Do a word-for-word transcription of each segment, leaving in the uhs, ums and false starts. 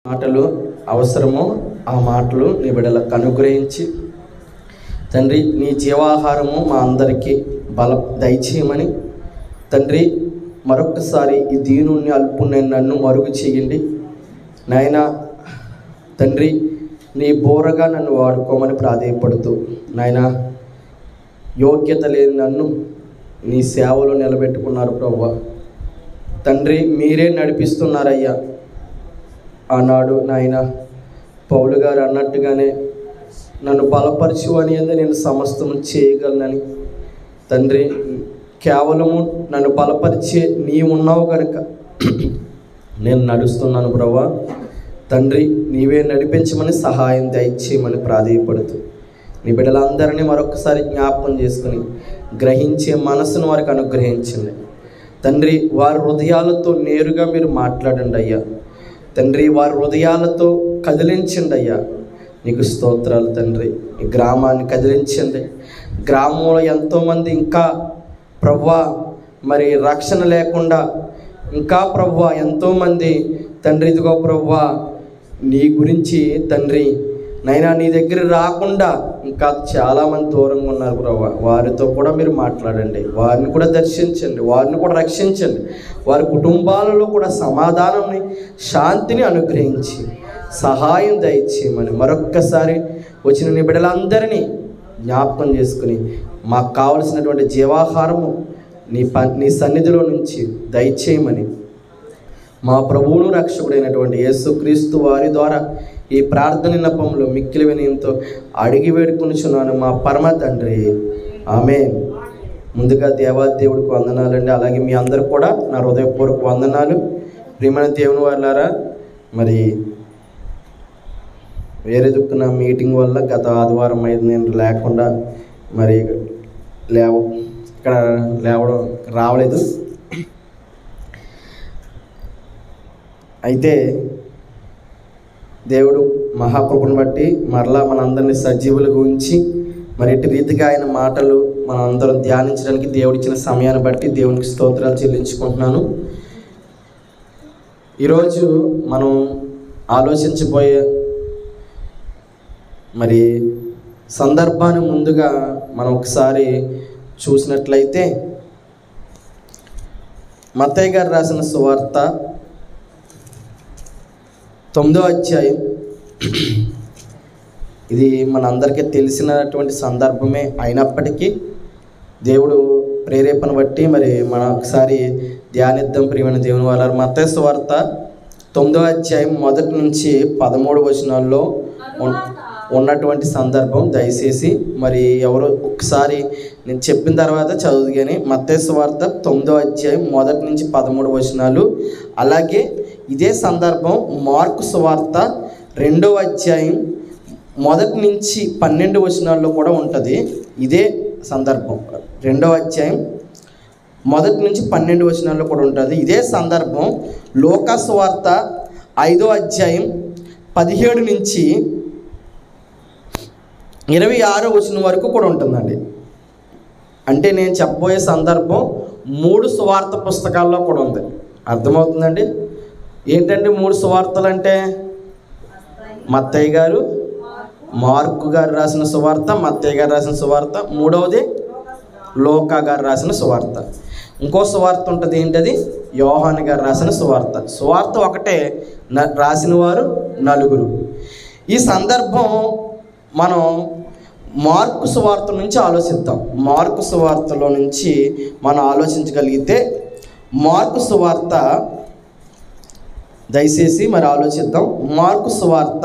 మాటలు అవసరమో ఆ మాటలు నీ బిడ్డలకు అనుగ్రహించి తండ్రి నీ జీవాహారము మా అందరికీ బల దయచేయమని తండ్రి మరొకసారి ఈ దీనుని అల్పుని నన్ను మరుగు చేయండి నాయన తండ్రి నీ బోరగా నన్ను వాడుకోమని ప్రాధేయపడుతూ నాయన యోగ్యత లేని నన్ను నీ సేవలో నిలబెట్టుకున్నారు ప్రభువా తండ్రి మీరే నడిపిస్తున్నారయ్యా. ఆనాడు నాయన పౌలు గారు అన్నట్టుగానే నన్ను బలపరచు అని నేను సమస్తము చేయగలనని తండ్రి కేవలము నన్ను బలపరిచే నీ ఉన్నావు కనుక నేను నడుస్తున్నాను ప్రభువా తండ్రి నీవే నడిపించమని సహాయం దయచేయమని ప్రాధేయపడుతూ నీ బిడ్డలందరినీ మరొకసారి జ్ఞాపకం చేసుకుని గ్రహించే మనసును వారికి అనుగ్రహించండి తండ్రి. వారి హృదయాలతో నేరుగా మీరు మాట్లాడండి అయ్యా తండ్రి. వారి హృదయాలతో కదిలించండి అయ్యా. నీకు స్తోత్రాలు తండ్రి. ఈ గ్రామాన్ని కదిలించండి. గ్రామంలో ఎంతోమంది ఇంకా ప్రభువా మరి రక్షణ లేకుండా ఇంకా ప్రభువా ఎంతోమంది తండ్రి ఇదిగో ప్రభువా నీ గురించి తండ్రి నైనా నీ దగ్గర రాకుండా ఇంకా చాలామంది దూరంగా ఉన్నారు ప్రభువా. వారితో కూడా మీరు మాట్లాడండి, వారిని కూడా దర్శించండి, వారిని కూడా రక్షించండి. వారి కుటుంబాలలో కూడా సమాధానాన్ని శాంతిని అనుగ్రహించి సహాయం దయచేయమని మరొక్కసారి వచ్చిన నీ బిడ్డలందరినీ జ్ఞాపకం చేసుకుని మాకు కావలసినటువంటి జీవాహారము నీ ప నీ సన్నిధిలో నుంచి దయచేయమని మా ప్రభువును రక్షకుడైనటువంటి యేసుక్రీస్తు వారి ద్వారా ఈ ప్రార్థన విన్నపంలో మిక్కిలి వినయంతో అడిగి వేడుకొనుచున్నాను మా పరమ తండ్రి, ఆమేన్. ముందుగా దేవాదేవుడికి వందనాలండి. అలాగే మీ అందరూ కూడా నా హృదయపూర్వక వందనాలు. ప్రియమైన దేవుని వాళ్ళారా, మరి వేరే దుక్కున మీటింగ్ వల్ల గత ఆదివారం అయితే నేను లేకుండా మరి లేవ ఇక్కడ లేవడం రావలేదు. అయితే దేవుడు మహాకృపను బట్టి మరలా మనందరినీ సజీవులుగా ఉంచి మరి ఎట్టి రీతిగా ఆయన మాటలు మనం అందరం ధ్యానించడానికి దేవుడిచ్చిన సమయాన్ని బట్టి దేవునికి స్తోత్రాలు చెల్లించుకుంటున్నాను. ఈరోజు మనం ఆలోచించబోయే మరి సందర్భాన్ని ముందుగా మనం ఒకసారి చూసినట్లయితే మత్తయి గారు రాసిన సువార్త తొమ్మిదో అధ్యాయం. ఇది మనందరికీ తెలిసినటువంటి సందర్భమే అయినప్పటికీ దేవుడు ప్రేరేపణ బట్టి మరి మనం ఒకసారి ధ్యానిద్దాం. ప్రియమైన దేవుని వాళ్ళ మత్తయి సువార్త తొమ్మిదో అధ్యాయం మొదటి నుంచి పదమూడు వచనాల్లో ఉన్నటువంటి సందర్భం. దయచేసి మరి ఎవరు ఒకసారి నేను చెప్పిన తర్వాత చదువు కానీ మత్తయి సువార్త తొమ్మిదో అధ్యాయం మొదటి నుంచి పదమూడు వచనాలు, అలాగే ఇదే సందర్భం మార్కు సువార్త రెండవ అధ్యాయం మొదటి నుంచి పన్నెండు వచనాల్లో కూడా ఉంటుంది. ఇదే సందర్భం రెండవ అధ్యాయం మొదటి నుంచి పన్నెండు వచనాల్లో కూడా ఉంటుంది. ఇదే సందర్భం లూకా సువార్త ఐదో అధ్యాయం పదిహేడు నుంచి ఇరవై ఆరో వచనం వరకు కూడా ఉంటుందండి. అంటే నేను చెప్పబోయే సందర్భం మూడు సువార్త పుస్తకాల్లో కూడా ఉంది. అర్థమవుతుందండి? ఏంటంటే మూడు సువార్తలు అంటే మత్తయి గారు మార్కు గారు రాసిన సువార్త, మత్తయి గారు రాసిన సువార్త, మూడవది లూకా గారు రాసిన సువార్త. ఇంకో సువార్త ఉంటుంది, ఏంటది యోహాను గారు రాసిన సువార్త. సువార్త ఒకటే, రాసిన వారు నలుగురు. ఈ సందర్భం మనం మార్కు సువార్త నుంచి ఆలోచిద్దాం. మార్కు సువార్తలో నుంచి మనం ఆలోచించగలిగితే మార్కు సువార్త దయచేసి మరి ఆలోచిద్దాం. మార్కు సువార్త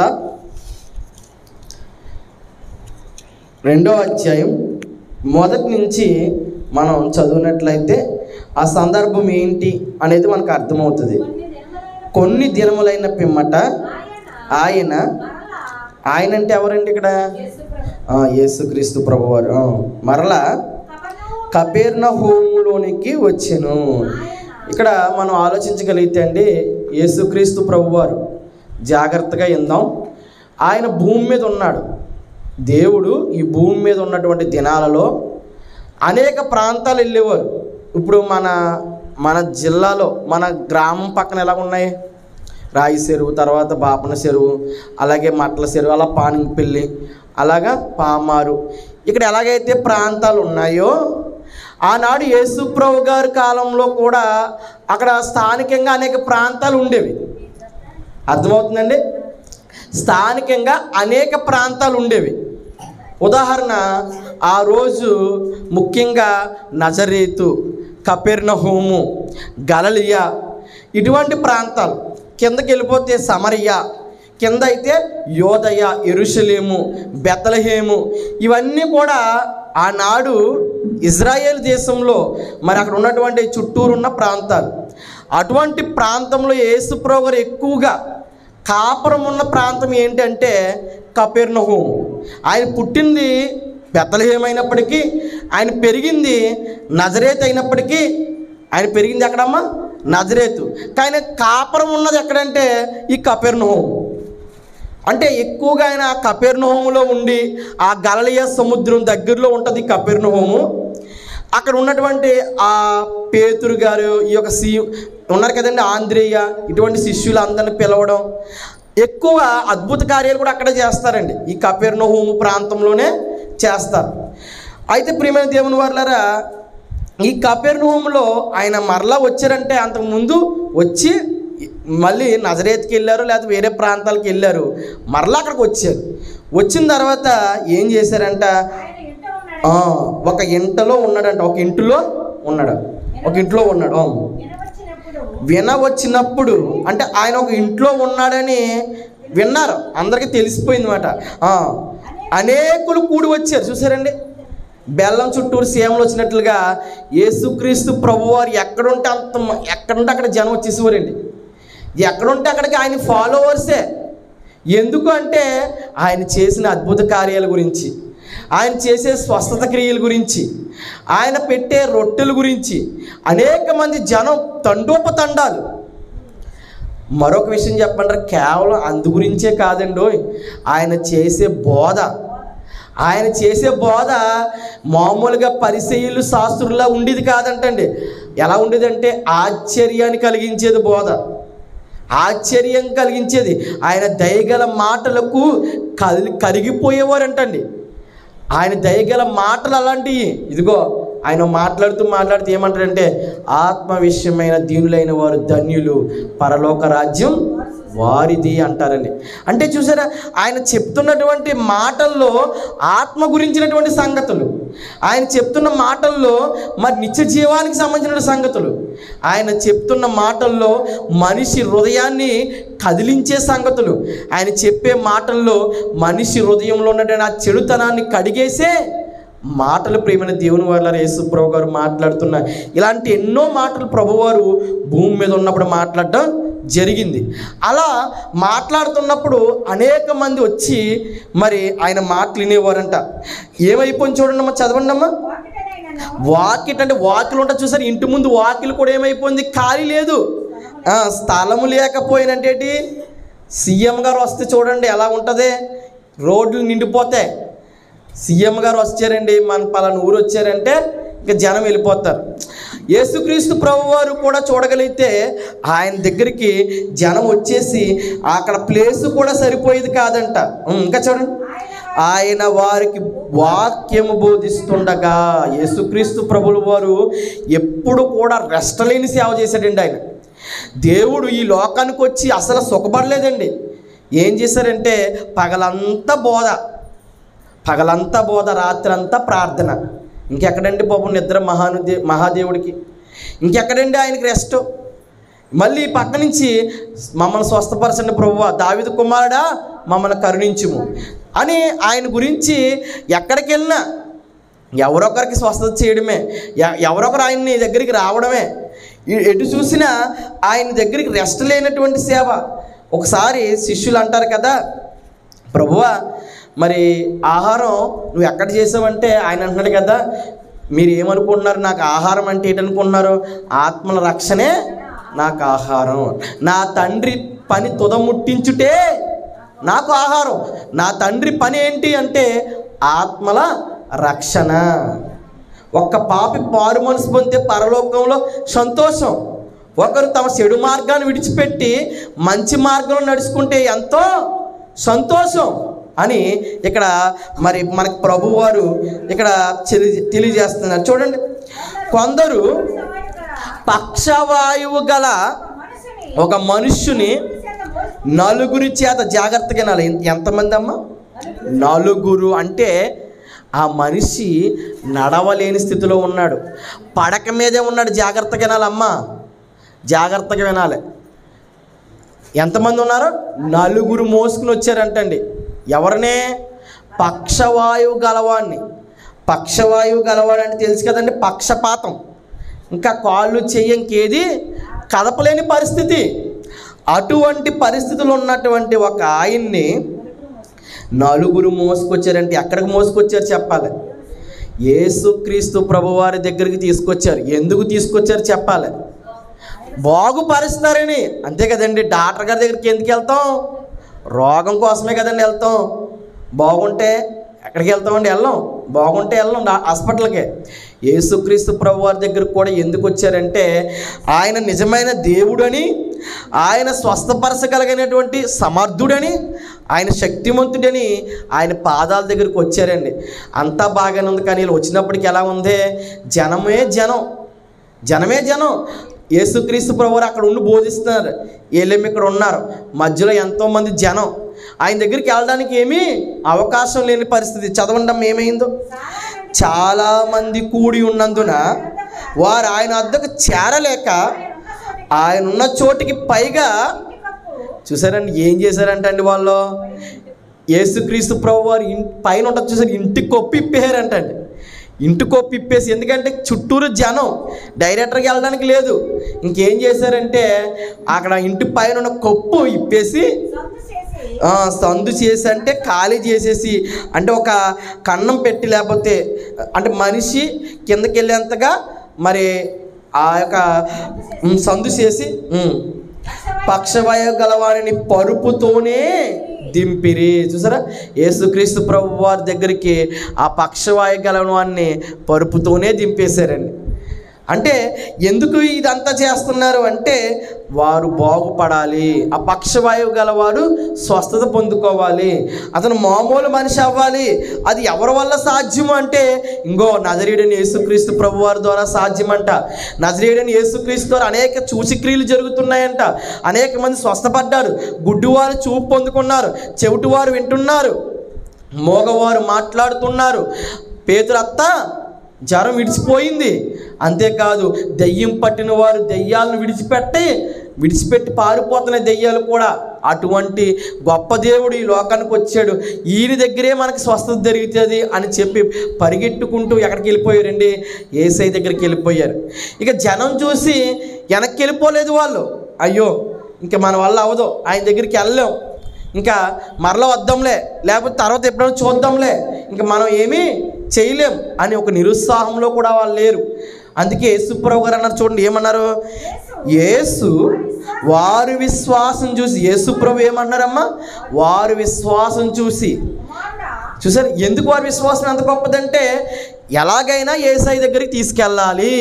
రెండో అధ్యాయం మొదటి నుంచి మనం చదివినట్లయితే ఆ సందర్భం ఏంటి అనేది మనకు అర్థమవుతుంది. కొన్ని దినములైన పిమ్మట ఆయన ఆయన అంటే ఎవరండి ఇక్కడ? యేసుక్రీస్తు ప్రభువారు మరలా కపెర్నహూములోనికి వచ్చెను. ఇక్కడ మనం ఆలోచించగలిగితే అండి యేసుక్రీస్తు ప్రభువారు జాగ్రత్తగా విందాం. ఆయన భూమి మీద ఉన్నాడు. దేవుడు ఈ భూమి మీద ఉన్నటువంటి దినాలలో అనేక ప్రాంతాలు వెళ్ళేవారు. ఇప్పుడు మన మన జిల్లాలో మన గ్రామం పక్కన ఎలా ఉన్నాయి? రాయి చెరువు, తర్వాత బాపన చెరువు, అలాగే మట్ల చెరువు, అలా పానింపల్లి, అలాగా పామారు, ఇక్కడ ఎలాగైతే ప్రాంతాలు ఉన్నాయో ఆనాడు యేసుప్రభు గారి కాలంలో కూడా అక్కడ స్థానికంగా అనేక ప్రాంతాలు ఉండేవి. అర్థమవుతుందండి? స్థానికంగా అనేక ప్రాంతాలు ఉండేవి. ఉదాహరణ, ఆ రోజు ముఖ్యంగా నజరేతు, కపెర్నహూము, గలిలయ ఇటువంటి ప్రాంతాలు, కిందకి వెళ్ళిపోతే సమరయ, కింద అయితే యోదయ, యెరూషలేము, బెత్లెహేము, ఇవన్నీ కూడా ఆనాడు ఇజ్రాయేల్ దేశంలో మరి అక్కడ ఉన్నటువంటి చుట్టూరున్న ప్రాంతాలు. అటువంటి ప్రాంతంలో యేసుప్రభు గారు ఎక్కువగా కాపురం ఉన్న ప్రాంతం ఏంటంటే కపెర్నహూము. ఆయన పుట్టింది బెత్లెహేము అయినప్పటికీ, ఆయన పెరిగింది నజరేతు అయినప్పటికీ, ఆయన పెరిగింది ఎక్కడమ్మా? నజరేతు. కానీ కాపురం ఉన్నది ఎక్కడంటే ఈ కపెర్నహూము. అంటే ఎక్కువగా ఆయన కపెర్నహూములో ఉండి, ఆ గలిలయ సముద్రం దగ్గరలో ఉంటుంది కపెర్నహూము. అక్కడ ఉన్నటువంటి ఆ పేతురు గారు, ఈ యొక్క సి ఉన్నారు కదండి, ఆంద్రేయ, ఇటువంటి శిష్యులు అందరిని పిలవడం, ఎక్కువ అద్భుత కార్యాలు కూడా అక్కడే చేస్తారండి, ఈ కపెర్నహూము ప్రాంతంలోనే చేస్తారు. అయితే ప్రియమైన దేవుని వారలారా, ఈ కపెర్నహూములో ఆయన మరలా వచ్చారంటే అంతకుముందు వచ్చి మళ్ళీ నజరేత్కి వెళ్ళారు, లేకపోతే వేరే ప్రాంతాలకు వెళ్ళారు, మరలా అక్కడికి వచ్చారు. వచ్చిన తర్వాత ఏం చేశారంట? ఒక ఇంటలో ఉన్నాడంట, ఒక ఇంటిలో ఉన్నాడు, ఒక ఇంట్లో ఉన్నాడు. వినవచ్చినప్పుడు అంటే ఆయన ఒక ఇంట్లో ఉన్నాడని విన్నారు, అందరికీ తెలిసిపోయింది అన్నమాట. అనేకులు కూడి వచ్చారు. చూసారండి, బెల్లం చుట్టూరు సీమలు వచ్చినట్లుగా యేసుక్రీస్తు ప్రభువారు ఎక్కడుంటే అంత ఎక్కడుంటే అక్కడ జనం వచ్చేసేవారండి. ఎక్కడుంటే అక్కడికి ఆయన ఫాలోవర్సే. ఎందుకు అంటే ఆయన చేసిన అద్భుత కార్యాల గురించి, ఆయన చేసే స్వస్థత క్రియల గురించి, ఆయన పెట్టే రొట్టెల గురించి అనేక మంది జనం తండోపతండాలు. మరొక విషయం చెప్పండి, కేవలం అందు గురించే కాదండి, ఆయన చేసే బోధ, ఆయన చేసే బోధ మామూలుగా పరిసయ్యులు శాస్త్రుల్లా ఉండేది కాదంటండి. ఎలా ఉండేదంటే ఆశ్చర్యాన్ని కలిగించేది బోధ, ఆశ్చర్యం కలిగించేది. ఆయన దయగల మాటలకు కలి కరిగిపోయేవారంటండి. ఆయన దయగల మాటలు అలాంటివి. ఇదిగో ఆయన మాట్లాడుతూ మాట్లాడుతూ ఏమంటారంటే, ఆత్మ విషయమైన దీనులైన వారు ధన్యులు, పరలోక రాజ్యం వారిది అంటారండి. అంటే చూసారా, ఆయన చెప్తున్నటువంటి మాటల్లో ఆత్మ గురించినటువంటి సంగతులు, ఆయన చెప్తున్న మాటల్లో మరి నిత్య జీవానికి సంబంధించిన సంగతులు, ఆయన చెప్తున్న మాటల్లో మనిషి హృదయాన్ని కదిలించే సంగతులు, ఆయన చెప్పే మాటల్లో మనిషి హృదయంలో ఉన్నటువంటి ఆ చెడుతనాన్ని కడిగేసే మాటలు. ప్రియమైన దేవుని వారు యేసు ప్రభు గారు మాట్లాడుతున్న ఇలాంటి ఎన్నో మాటలు ప్రభువారు భూమి మీద ఉన్నప్పుడు మాట్లాడడం జరిగింది. అలా మాట్లాడుతున్నప్పుడు అనేక మంది వచ్చి మరి ఆయన మాటలు వినేవారంట. ఏమైపోయింది చూడండి అమ్మా, చదవండి అమ్మా. వాకిట్ అంటే వాకిలు ఉంటుంది చూసారు, ఇంటి ముందు వాకిలు కూడా ఏమైపోయింది, ఖాళీ లేదు, స్థలము లేకపోయినంటేటి. సీఎం గారు వస్తే చూడండి ఎలా ఉంటుంది, రోడ్లు నిండిపోతాయి. సీఎం గారు వచ్చారండి, మన పలానా ఊరు వచ్చారంటే ఇంకా జనం వెళ్ళిపోతారు. యేసుక్రీస్తు ప్రభువారు కూడా చూడగలిగితే ఆయన దగ్గరికి జనం వచ్చేసి అక్కడ ప్లేసు కూడా సరిపోయేది కాదంట. ఇంకా చూడండి, ఆయన వారికి వాక్యము బోధిస్తుండగా, యేసుక్రీస్తు ప్రభుల వారు ఎప్పుడు కూడా రెస్ట్ లేని సేవ చేశాడండి. ఆయన దేవుడు ఈ లోకానికి వచ్చి అసలు సుఖపడలేదండి. ఏం చేశారంటే పగలంతా బోధ, పగలంతా బోధ, రాత్రి అంతా ప్రార్థన. ఇంకెక్కడండి పాపం నిద్ర మహానుదే మహాదేవుడికి, ఇంకెక్కడండి ఆయనకి రెస్ట్. మళ్ళీ పక్క నుంచి మమ్మల్ని స్వస్థపరచండి ప్రభువా, దావీదు కుమారుడా మమ్మల్ని కరుణించుము అని ఆయన గురించి ఎక్కడికి వెళ్ళినా ఎవరొకరికి స్వస్థత చేయడమే, ఎవరొకరు ఆయన్ని దగ్గరికి రావడమే. ఎటు చూసినా ఆయన దగ్గరికి రెస్ట్ లేనటువంటి సేవ. ఒకసారి శిష్యులు అంటారు కదా, ప్రభువా మరి ఆహారం నువ్వు ఎక్కడ చేసావంటే ఆయన అంటున్నాడు కదా, మీరు ఏమనుకుంటున్నారు, నాకు ఆహారం అంటే ఏంటనుకుంటున్నారు, ఆత్మల రక్షణే నాకు ఆహారం, నా తండ్రి పని తుదముట్టించుటే నాకు ఆహారం. నా తండ్రి పని ఏంటి అంటే ఆత్మల రక్షణ. ఒక్క పాపి పారు మనసు పొందితే పరలోకంలో సంతోషం, ఒకరు తమ చెడు మార్గాన్ని విడిచిపెట్టి మంచి మార్గంలో నడుచుకుంటే ఎంతో సంతోషం అని ఇక్కడ మరి మనకు ప్రభువారు ఇక్కడ తెలియజేస్తున్నారు. చూడండి, కొందరు పక్షవాయువు గల ఒక మనుష్యుని నలుగురి చేత జాగ్రత్తగా వినాలి. ఎంతమంది అమ్మ? నలుగురు. అంటే ఆ మనిషి నడవలేని స్థితిలో ఉన్నాడు, పడక మీదే ఉన్నాడు. జాగ్రత్తగా వినాలమ్మా, జాగ్రత్తగా వినాలి. ఎంతమంది ఉన్నారు? నలుగురు మోసుకుని వచ్చారంటండి. ఎవరినే? పక్షవాయువు గలవాడిని. పక్షవాయువు గలవాడు అంటే తెలుసు కదండి, పక్షపాతం, ఇంకా కాళ్ళు చెయ్యంకేది కదపలేని పరిస్థితి. అటువంటి పరిస్థితులు ఉన్నటువంటి ఒక ఆయన్ని నలుగురు మోసుకొచ్చారంటే ఎక్కడికి మోసుకొచ్చారు చెప్పాలి? యేసుక్రీస్తు ప్రభువారి దగ్గరికి తీసుకొచ్చారు. ఎందుకు తీసుకొచ్చారు చెప్పాలి? బాగుపరుస్తారని. అంతే కదండి. డాక్టర్ గారి దగ్గరికి ఎందుకు వెళ్తాం? రోగం కోసమే కదండి వెళ్తాం. బాగుంటే ఎక్కడికి వెళ్తామండి? వెళ్ళం. బాగుంటే వెళ్ళం హాస్పిటల్కే. యేసుక్రీస్తు ప్రభువారి దగ్గరకు కూడా ఎందుకు వచ్చారంటే ఆయన నిజమైన దేవుడని, ఆయన స్వస్థపరచగలిగినటువంటి సమర్థుడని, ఆయన శక్తిమంతుడని ఆయన పాదాల దగ్గరికి వచ్చారండి. అంతా బాగానే ఉంది. కానీ వీళ్ళు వచ్చినప్పటికి ఎలా ఉంది? జనమే జనం, జనమే జనం. యేసుక్రీస్తు ప్రభువారు అక్కడ ఉండి బోధిస్తున్నారు, వీళ్ళేమి ఇక్కడ ఉన్నారు. మధ్యలో ఎంతోమంది జనం. ఆయన దగ్గరికి వెళ్ళడానికి ఏమీ అవకాశం లేని పరిస్థితి. చదవండి ఏమైందో. చాలామంది కూడి ఉన్నందున వారు ఆయన వద్దకు చేరలేక ఆయన ఉన్న చోటికి పైగా చూసారండి ఏం చేశారంటే అండి వాళ్ళు యేసుక్రీస్తు ప్రభు వారు పైన ఉంటుంది చూసారు, ఇంటికి కొప్పి ఇప్పేశారంటండి. ఇంటి కొప్పి ఇప్పేసి, ఎందుకంటే చుట్టూరు జనం, డైరెక్టర్కి వెళ్ళడానికి లేదు. ఇంకేం చేశారంటే అక్కడ ఇంటి పైన ఉన్న కొప్పు ఇప్పేసి సందు చేసి, అంటే ఖాళీ చేసేసి, అంటే ఒక కన్నం పెట్టి, లేకపోతే అంటే మనిషి కిందకి వెళ్ళేంతగా మరి ఆ యొక్క సందు చేసి పక్షవాయువు గలవారిని పరుపుతోనే దింపిరి. చూసారా, యేసుక్రీస్తు ప్రభు వారి దగ్గరికి ఆ పక్షవాయువు గలవాన్ని పరుపుతోనే దింపేశారండి. అంటే ఎందుకు ఇదంతా చేస్తున్నారు అంటే వారు బాగుపడాలి, ఆ పక్షవాయువు గలవారు స్వస్థత పొందుకోవాలి, అతను మామూలు మనిషి అవ్వాలి. అది ఎవరి వల్ల సాధ్యం అంటే ఇంకో నజరేయుడైన యేసుక్రీస్తు ప్రభు వారి ద్వారా సాధ్యమంట. నజరేయుడైన యేసుక్రీస్తు ద్వారా అనేక సూచక్రియలు జరుగుతున్నాయంట. అనేక మంది స్వస్థపడ్డారు, గుడ్డివారు చూపు పొందుకున్నారు, చెవిటివారు వింటున్నారు, మోగవారు మాట్లాడుతున్నారు, పేతురత్త జ్వరం విడిచిపోయింది. అంతేకాదు దెయ్యం పట్టిన వారు దెయ్యాలను విడిచిపెట్టి విడిచిపెట్టి పారిపోతున్న దెయ్యాలు కూడా. అటువంటి గొప్ప దేవుడు ఈ లోకానికి వచ్చాడు, ఈయన దగ్గరే మనకు స్వస్థత జరుగుతుంది అని చెప్పి పరిగెట్టుకుంటూ ఎక్కడికి వెళ్ళిపోయారండి? యేసయ్య దగ్గరికి వెళ్ళిపోయారు. ఇక జనం చూసి వెనక్కి వెళ్ళిపోలేదు వాళ్ళు. అయ్యో ఇంక మన వల్ల అవదు, ఆయన దగ్గరికి వెళ్ళలేం, ఇంకా మరలా వద్దాంలే, లేకపోతే తర్వాత ఎప్పుడైనా చూద్దాంలే, ఇంకా మనం ఏమీ చేయలేం అని ఒక నిరుత్సాహంలో కూడా వాళ్ళు లేరు. అందుకే యేసుప్రభు గారు అన్నారు, చూడండి ఏమన్నారు? యేసు వారి విశ్వాసం చూసి, యేసుప్రభు ఏమన్నారమ్మా? వారి విశ్వాసం చూసి. చూసారు ఎందుకు వారి విశ్వాసం ఎంత గొప్పదంటే ఎలాగైనా యేసయ్య దగ్గరికి తీసుకెళ్ళాలి,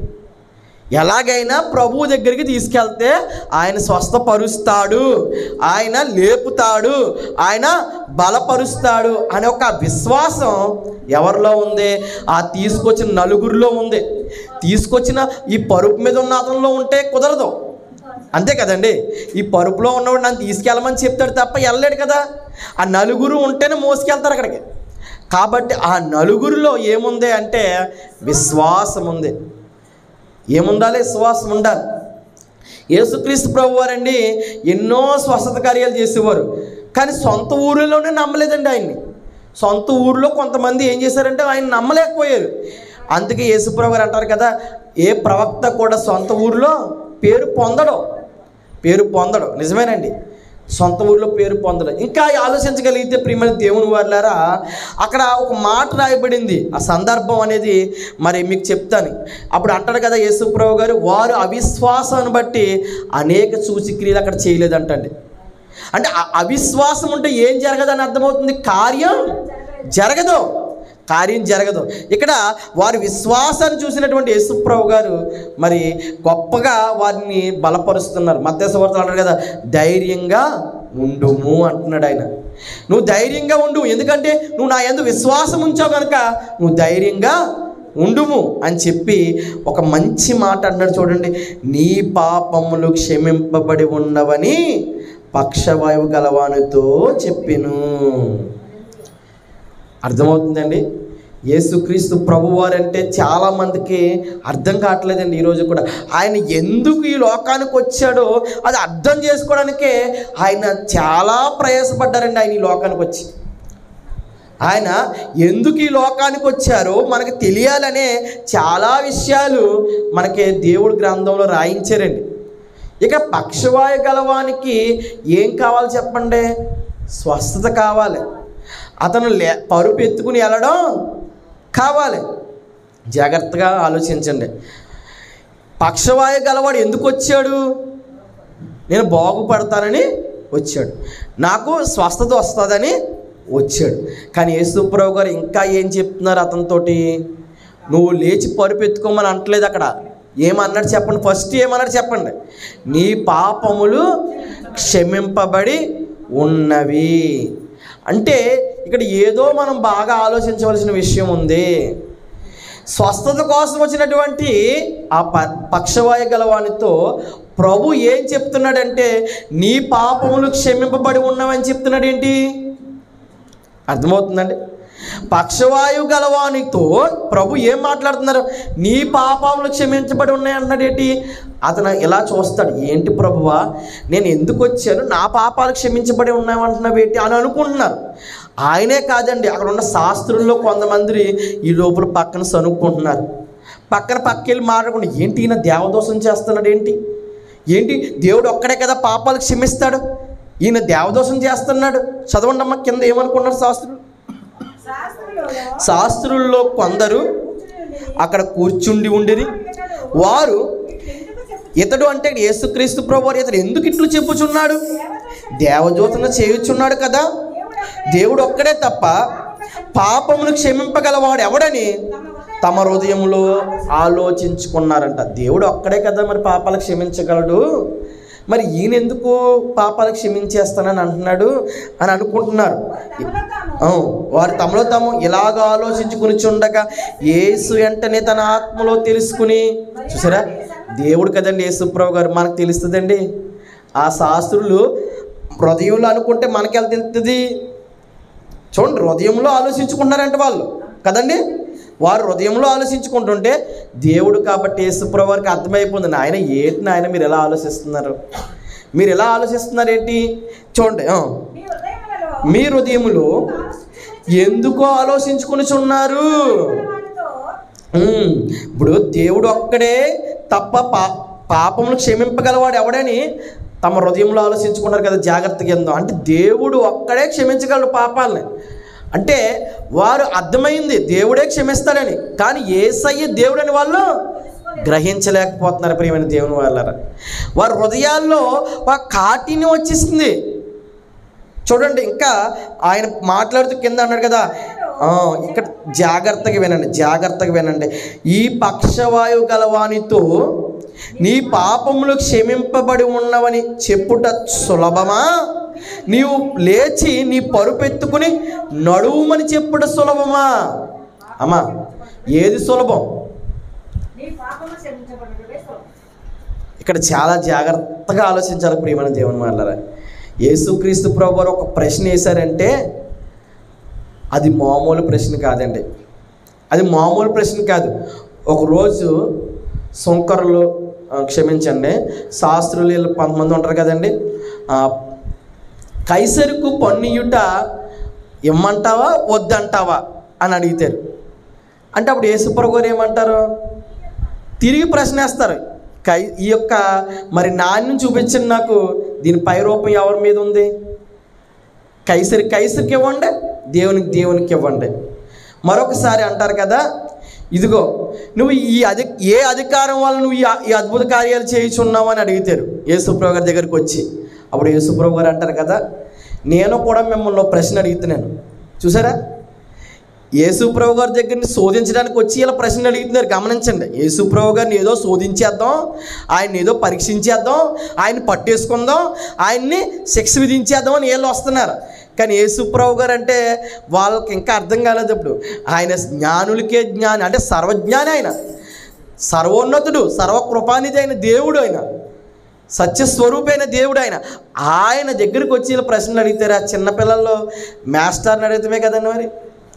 ఎలాగైనా ప్రభువు దగ్గరికి తీసుకెళ్తే ఆయన స్వస్థపరుస్తాడు, ఆయన లేపుతాడు, ఆయన బలపరుస్తాడు అనే ఒక విశ్వాసం ఎవరిలో ఉంది? ఆ తీసుకొచ్చిన నలుగురిలో ఉంది. తీసుకొచ్చిన ఈ పరుపు మీద ఉన్న అతనిలో ఉంటే కుదరదు, అంతే కదండి. ఈ పరుపులో ఉన్నవాడు నన్ను తీసుకెళ్ళమని చెప్తాడు తప్ప వెళ్ళలేడు కదా. ఆ నలుగురు ఉంటేనే మోసుకెళ్తారు అక్కడికి. కాబట్టి ఆ నలుగురిలో ఏముంది అంటే విశ్వాసం ఉంది. ఏముండాలి? విశ్వాసం ఉండాలి. యేసుక్రీస్తు ప్రభు వారండి ఎన్నో స్వస్థత కార్యాలు చేసేవారు, కానీ సొంత ఊరిలోనే నమ్మలేదండి ఆయన్ని. సొంత ఊరిలో కొంతమంది ఏం చేశారంటే ఆయన నమ్మలేకపోయారు. అందుకే యేసుప్రభు గారు అంటారు కదా, ఏ ప్రవక్త కూడా సొంత ఊరిలో పేరు పొందడం పేరు పొందడం నిజమేనండి, సొంత ఊరిలో పేరు పొందడం. ఇంకా ఆలోచించగలిగితే ప్రియమైన దేవుని వారులారా, అక్కడ ఒక మాట రాయబడింది. ఆ సందర్భం అనేది మరి మీకు చెప్తాను. అప్పుడు అంటాడు కదా యేసుప్రభు గారు, వారు అవిశ్వాసాన్ని బట్టి అనేక సూచక్రియలు అక్కడ చేయలేదంటండి. అంటే అవిశ్వాసం ఉంటే ఏం జరగదని అర్థమవుతుంది? కార్యం జరగదు. కార్యం జరగదు. ఇక్కడ వారి విశ్వాసాన్ని చూసినటువంటి యేసుప్రభు గారు మరి గొప్పగా వారిని బలపరుస్తున్నారు. మత్తయి సువార్తలో అంటారు కదా, ధైర్యంగా ఉండుము అంటున్నాడు ఆయన. నువ్వు ధైర్యంగా ఉండు, ఎందుకంటే నువ్వు నా యందు విశ్వాసం ఉంచావు కనుక నువ్వు ధైర్యంగా ఉండుము అని చెప్పి ఒక మంచి మాట అన్నాడు. చూడండి, నీ పాపములు క్షమింపబడి ఉన్నవని పక్షవాయువు గలవానితో చెప్పెను. అర్థమవుతుందండి? యేసుక్రీస్తు ప్రభువారంటే చాలామందికి అర్థం కావట్లేదండి ఈరోజు కూడా. ఆయన ఎందుకు ఈ లోకానికి వచ్చాడో అది అర్థం చేసుకోవడానికే ఆయన చాలా ప్రయాసపడ్డారండి. ఆయన ఈ లోకానికి వచ్చి ఆయన ఎందుకు ఈ లోకానికి వచ్చారో మనకు తెలియాలనే చాలా విషయాలు మనకి దేవుడి గ్రంథంలో రాయించారండి. ఇక పక్షవాయు గలవానికి ఏం కావాలి చెప్పండి? స్వస్థత కావాలి. అతను లే పరుపు ఎత్తుకుని వెళ్ళడం కావాలి. జాగ్రత్తగా ఆలోచించండి. పక్షవాయు గలవాడు ఎందుకు వచ్చాడు? నేను బాగుపడతానని వచ్చాడు, నాకు స్వస్థత వస్తుందని వచ్చాడు. కానీ యేసుప్రభు గారు ఇంకా ఏం చెప్తున్నారు అతనితోటి? నువ్వు లేచి పరుపు ఎత్తుకోమని అంటలేదు. అక్కడ ఏమన్నాడు చెప్పండి? ఫస్ట్ ఏమన్నాడు చెప్పండి? నీ పాపములు క్షమింపబడి ఉన్నవి. అంటే ఇక్కడ ఏదో మనం బాగా ఆలోచించవలసిన విషయం ఉంది. స్వస్థత కోసం వచ్చినటువంటి ఆ ప పక్షవాయు గలవానితో ప్రభు ఏం చెప్తున్నాడంటే నీ పాపములు క్షమింపబడి ఉన్నవని చెప్తున్నాడు. ఏంటి అర్థమవుతుందండి? పక్షవాయు గలవానితో ప్రభు ఏం మాట్లాడుతున్నారు? నీ పాపములు క్షమించబడి ఉన్నాయి అన్నాడు. ఏంటి? అతను ఇలా చూస్తాడు, ఏంటి ప్రభువా నేను ఎందుకు వచ్చాను, నా పాపాలు క్షమించబడి ఉన్నామంటున్నావు ఏంటి అని అనుకుంటున్నారు. ఆయనే కాదండి, అక్కడ ఉన్న శాస్త్రుల్లో కొంతమంది ఈ లోపల పక్కన సనుక్కుంటున్నారు. పక్కన పక్కెళ్ళి మాట్లాడకుండా, ఏంటి ఈయన దేవదోషం చేస్తున్నాడు, ఏంటి ఏంటి దేవుడు ఒక్కడే కదా పాపాలు క్షమిస్తాడు, ఈయన దేవదోషం చేస్తున్నాడు. చదవండి అమ్మ కింద ఏమనుకున్నారు శాస్త్రులు. శాస్త్రుల్లో కొందరు అక్కడ కూర్చుండి ఉండిరి. వారు ఇతడు అంటే యేసుక్రీస్తు ప్రభువారు ఇతడు ఎందుకు ఇట్లు చెప్పుచున్నాడు? దేవదూషణ చేయుచున్నాడు కదా, దేవుడు ఒక్కడే తప్ప పాపమును క్షమింపగలవాడు ఎవడని తమ హృదయంలో ఆలోచించుకున్నారంట. దేవుడు ఒక్కడే కదా మరి పాపాలు క్షమించగలడు, మరి ఈయన ఎందుకు పాపాలు క్షమించేస్తానని అంటున్నాడు అని అనుకుంటున్నారు. వారు తమలో తాము ఇలాగ ఆలోచించుకుని చుండగా యేసు వెంటనే తన ఆత్మలో తెలుసుకుని, చూసారా దేవుడు కదండి యేసుప్రభు గారు, మనకు తెలుస్తుందండి. ఆ శాస్త్రులు హృదయంలో అనుకుంటే మనకి ఎలా తెలుస్తుంది? చూడండి, హృదయంలో ఆలోచించుకుంటున్నారంటే వాళ్ళు కదండి. వారు హృదయంలో ఆలోచించుకుంటుంటే దేవుడు కాబట్టి యేసుప్రభు వారికి అర్థమైపోతుంది, నాయన ఏంటి నాయన మీరు ఎలా ఆలోచిస్తున్నారు, మీరు ఎలా ఆలోచిస్తున్నారు ఏంటి? చూడండి, మీ హృదయములో ఎందుకో ఆలోచించుకునిచున్నారు. ఇప్పుడు దేవుడు ఒక్కడే తప్ప పా పాపములు క్షమింపగలవాడు ఎవడని తమ హృదయంలో ఆలోచించుకున్నారు కదా. జాగ్రత్తగా ఎందో అంటే దేవుడు ఒక్కడే క్షమించగలడు పాపాలని. అంటే వారు అర్థమైంది దేవుడే క్షమిస్తాడని, కానీ యేసయ్య దేవుడని వాళ్ళు గ్రహించలేకపోతున్నారు. ప్రియమైన దేవుని వాళ్ళారా, వారి హృదయాల్లో ఒక కాఠిన్యం వచ్చేసింది. చూడండి, ఇంకా ఆయన మాట్లాడుతూ కింద అన్నాడు కదా, ఇక్కడ జాగ్రత్తగా వినండి, జాగ్రత్తగా వినండి. ఈ పక్షవాయువు గలవానితో నీ పాపములు క్షమింపబడి ఉన్నవని చెప్పుట సులభమా, నీవు లేచి నీ పరుపెత్తుకుని నడువుమని చెప్పుట సులభమా? అమ్మా, ఏది సులభం? ఇక్కడ చాలా జాగ్రత్తగా ఆలోచించాలి ప్రియమైన దేవుని వాళ్ళారా. యేసుక్రీస్తు ప్రభు వారు ఒక ప్రశ్న వేశారంటే అది మామూలు ప్రశ్న కాదండి, అది మామూలు ప్రశ్న కాదు. ఒకరోజు సుంకరులు, క్షమించండి శాస్త్రులు, వీళ్ళు కొంతమంది ఉంటారు కదండి, కైసరుకు పన్నియుట ఇమ్మంటావా వద్దంటావా అని అడిగితారు. అంటే అప్పుడు యేసుప్రభు గారు ఏమంటారు? తిరిగి ప్రశ్న వేస్తారు, కై ఈ యొక్క మరి నాణ్యం చూపించండి నాకు, దీని పై రూపం ఎవరి మీద ఉంది? కైసరి కైసరికి ఇవ్వండి, దేవునికి దేవునికి ఇవ్వండి. మరొకసారి అంటారు కదా, ఇదిగో నువ్వు ఈ అధి ఏ అధికారం వల్ల నువ్వు ఈ అద్భుత కార్యాలు చేయించున్నావు అని అడుగుతారు యేసుప్రభు గారి దగ్గరికి వచ్చి. అప్పుడు యేసుప్రభు గారు అంటారు కదా, నేను కూడా మిమ్మల్ని ప్రశ్న అడుగుతున్నాను, చూసారా యేసుప్రభు గారి దగ్గరని శోధించడానికి వచ్చి ఇలా ప్రశ్నలు అడుగుతున్నారు. గమనించండి, యేసుప్రభు గారిని ఏదో శోధించేద్దాం, ఆయన్ని ఏదో పరీక్షించేద్దాం, ఆయన్ని పట్టేసుకుందాం, ఆయన్ని శిక్ష విధించేద్దాం అని వీళ్ళు వస్తున్నారు. కానీ యేసుప్రభు గారు అంటే వాళ్ళకి ఇంకా అర్థం కాలేదు. ఇప్పుడు ఆయన జ్ఞానులకే జ్ఞాని, అంటే సర్వజ్ఞాని, ఆయన సర్వోన్నతుడు, సర్వకృపానిధి అయిన దేవుడు, ఆయన సత్యస్వరూపైన దేవుడు. ఆయన ఆయన దగ్గరికి వచ్చి ఇలా ప్రశ్నలు అడుగుతారు. ఆ చిన్నపిల్లల్లో మాస్టర్ని అడుగుతామే కదండి మరి.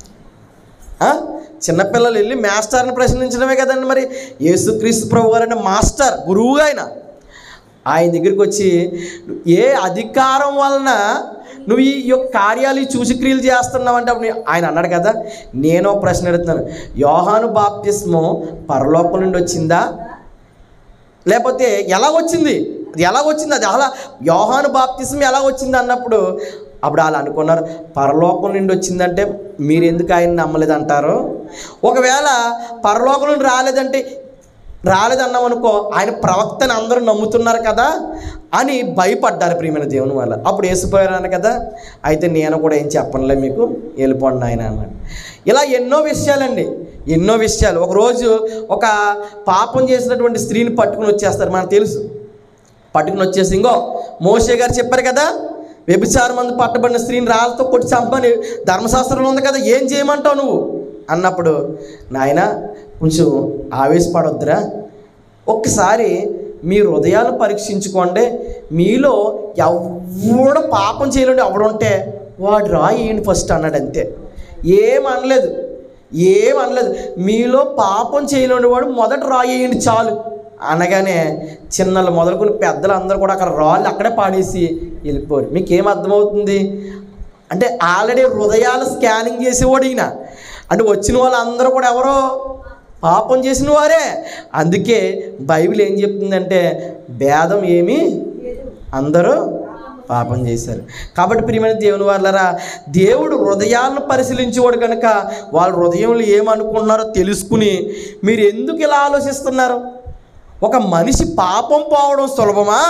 చిన్నపిల్లలు వెళ్ళి మాస్టర్ని ప్రశ్నించడమే కదండి మరి. యేసుక్రీస్తు ప్రభు గారు అంటే మాస్టర్, గురువు. ఆయన ఆయన దగ్గరికి వచ్చి ఏ అధికారం వలన నువ్వు ఈ యొక్క కార్యాలు చూసి క్రియలు చేస్తున్నావు అంటే అప్పుడు ఆయన అన్నాడు కదా, నేను ప్రశ్న అడుగుతున్నాను, యోహాను బాప్తిస్మం పరలోకం నుండి వచ్చిందా లేకపోతే ఎలా వచ్చింది, అది ఎలా వచ్చింది, అది అలా యోహాను బాప్తిస్మం ఎలా వచ్చింది అన్నప్పుడు అప్పుడు వాళ్ళు అనుకున్నారు, పరలోకం నుండి వచ్చిందంటే మీరు ఎందుకు ఆయన నమ్మలేదంటారు, ఒకవేళ పరలోకం నుండి రాలేదంటే రాలేదన్నాం అనుకో ఆయన ప్రవక్తని అందరూ నమ్ముతున్నారు కదా అని భయపడ్డారు ప్రియమైన దేవుని వల్ల. అప్పుడు వేసిపోయారు కదా, అయితే నేను కూడా ఏం చెప్పనులే మీకు, వెళ్ళిపోండి ఆయన అన్నాడు. ఇలా ఎన్నో విషయాలండి, ఎన్నో విషయాలు. ఒకరోజు ఒక పాపం చేసినటువంటి స్త్రీని పట్టుకుని వచ్చేస్తారు, మనకు తెలుసు. పట్టుకుని వచ్చేసి ఇంకో మోషే గారు చెప్పారు కదా, వ్యభిచారం మందు పట్టబడిన స్త్రీని రాళ్ళతో కొట్టి చంపని ధర్మశాస్త్రంలో ఉంది కదా, ఏం చేయమంటావు నువ్వు అన్నప్పుడు, నాయన కొంచెం ఆవేశపడొద్దురా, ఒక్కసారి మీ హృదయాలు పరీక్షించుకోండి, మీలో ఎవడ పాపం చేయలేండి ఎవడుంటే వాడు రాయేయండి ఫస్ట్ అన్నాడు. అంతే, ఏమనలేదు, ఏమనలేదు. మీలో పాపం చేయలేని వాడు మొదట రాయేయండి చాలు అనగానే చిన్నలు మొదలుకొని పెద్దలు అందరూ కూడా అక్కడ రాళ్ళు అక్కడే పాడేసి వెళ్ళిపోరు. మీకేం అర్థమవుతుంది అంటే ఆల్రెడీ హృదయాలు స్కానింగ్ చేసేవాడు ఈయన. అంటే వచ్చిన వాళ్ళందరూ కూడా ఎవరో పాపం చేసిన వారే. అందుకే బైబిల్ ఏం చెప్తుందంటే భేదం ఏమీ, అందరూ పాపం చేశారు. కాబట్టి ప్రియమైన దేవుని వాళ్ళరా, దేవుడు హృదయాలను పరిశీలించేవాడు కనుక వాళ్ళ హృదయంలో ఏమనుకుంటున్నారో తెలుసుకుని మీరు ఎందుకు ఇలా ఆలోచిస్తున్నారు. ఒక మనిషి పాపం పోవడం సులభమా,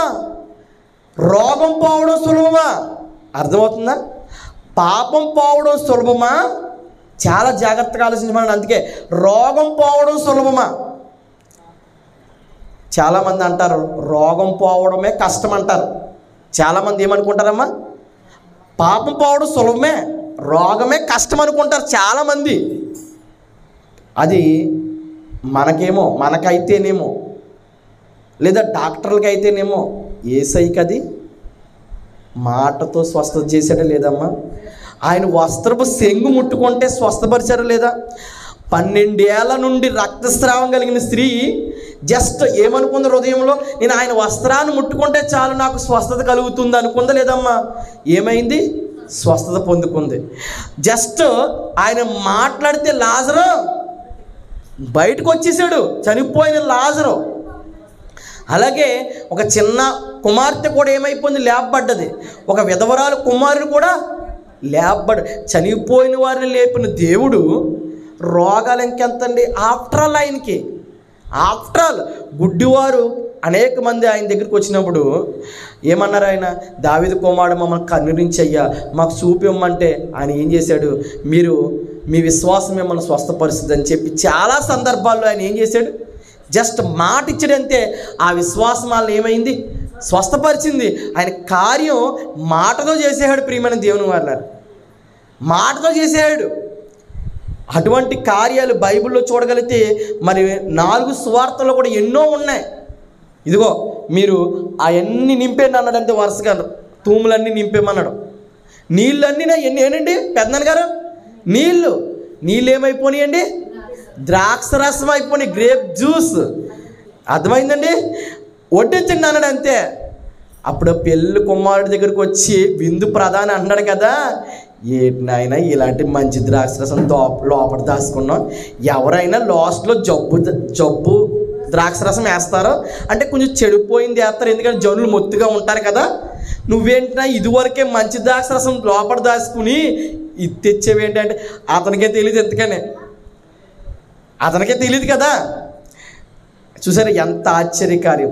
రోగం పోవడం సులభమా? అర్థమవుతుందా? పాపం పోవడం సులభమా? చాలా జాగ్రత్తగా ఆలోచించమని. అందుకే రోగం పోవడం సులభమా? చాలామంది అంటారు రోగం పోవడమే కష్టం అంటారు. చాలామంది ఏమనుకుంటారమ్మా, పాపం పోవడం సులభమే, రోగమే కష్టం అనుకుంటారు చాలామంది. అది మనకేమో, మనకైతేనేమో, లేదా డాక్టర్లకి అయితేనేమో, యేసయ్యకి అది మాటతో స్వస్థత చేశాడా లేదమ్మా? ఆయన వస్త్రపు సెంగు ముట్టుకుంటే స్వస్థపరిచారా లేదా? పన్నెండేళ్ల నుండి రక్తస్రావం కలిగిన స్త్రీ జస్ట్ ఏమనుకుంది హృదయంలో, నేను ఆయన వస్త్రాన్ని ముట్టుకుంటే చాలు నాకు స్వస్థత కలుగుతుంది అనుకుందా లేదమ్మా? ఏమైంది? స్వస్థత పొందుకుంది. జస్ట్ ఆయన మాట్లాడితే లాజరు బయటకు వచ్చేసాడు, చనిపోయిన లాజరు. అలాగే ఒక చిన్న కుమార్తె కూడా ఏమైపోయింది, లేపబడ్డది. ఒక విధవరాలు కుమారుడు కూడా లేపబడ్డ. చనిపోయిన వారిని లేపిన దేవుడు రోగాలు ఇంకెంతండి. ఆఫ్టర్ ఆల్ ఆయనకి, ఆఫ్టర్ ఆల్ గుడ్డివారు అనేక మంది ఆయన దగ్గరికి వచ్చినప్పుడు ఏమన్నారు, ఆయన దావీదు కుమారుడు మమ్మల్ని కరుణించయ్యా, మాకు చూపిమ్మంటే ఆయన ఏం చేశాడు, మీరు మీ విశ్వాసం మిమ్మల్ని స్వస్థపరుస్తుంది అని చెప్పి చాలా సందర్భాల్లో ఆయన ఏం చేశాడు, జస్ట్ మాట ఇచ్చడంతే ఆ విశ్వాసం వాళ్ళని ఏమైంది, స్వస్థపరిచింది. ఆయన కార్యం మాటతో చేసేవాడు ప్రియమైన దేవుని వాళ్ళ, మాటతో చేసేవాడు. అటువంటి కార్యాలు బైబిల్లో చూడగలిగితే మరి నాలుగు సువార్తల్లో కూడా ఎన్నో ఉన్నాయి. ఇదిగో మీరు అవన్నీ నింపేయండి అన్నాడంటే వరుసగా తూములన్నీ నింపేమన్నాడు. నీళ్ళన్నీ ఎన్ని ఏనండి పెద్దనాన్న గారు, నీళ్ళు నీళ్ళు ఏమైపోయినాయండి, ద్రాక్ష రసం అయిపోయినాయి, గ్రేప్ జ్యూస్. అర్థమైందండి? వడ్డించండి అన్నాడు అంతే. అప్పుడు పెళ్ళి కుమారుడి దగ్గరికి వచ్చి విందు ప్రధాని అన్నాడు కదా, ఏంటి నాయన ఇలాంటి మంచి ద్రాక్ష రసం దో లోపల దాచుకున్నాం, ఎవరైనా లాస్ట్లో జబ్బు జబ్బు ద్రాక్ష రసం వేస్తారో అంటే కొంచెం చెడిపోయింది వేస్తారు, ఎందుకంటే జనులు మొత్తుగా ఉంటారు కదా, నువ్వేంటినా ఇదివరకే మంచి ద్రాక్ష రసం లోపల దాచుకుని ఇది తెచ్చేవేంటి అంటే అతనికే తెలియదు, ఎందుకనే అతనికే తెలియదు కదా. చూసారా ఎంత ఆశ్చర్యకార్యం.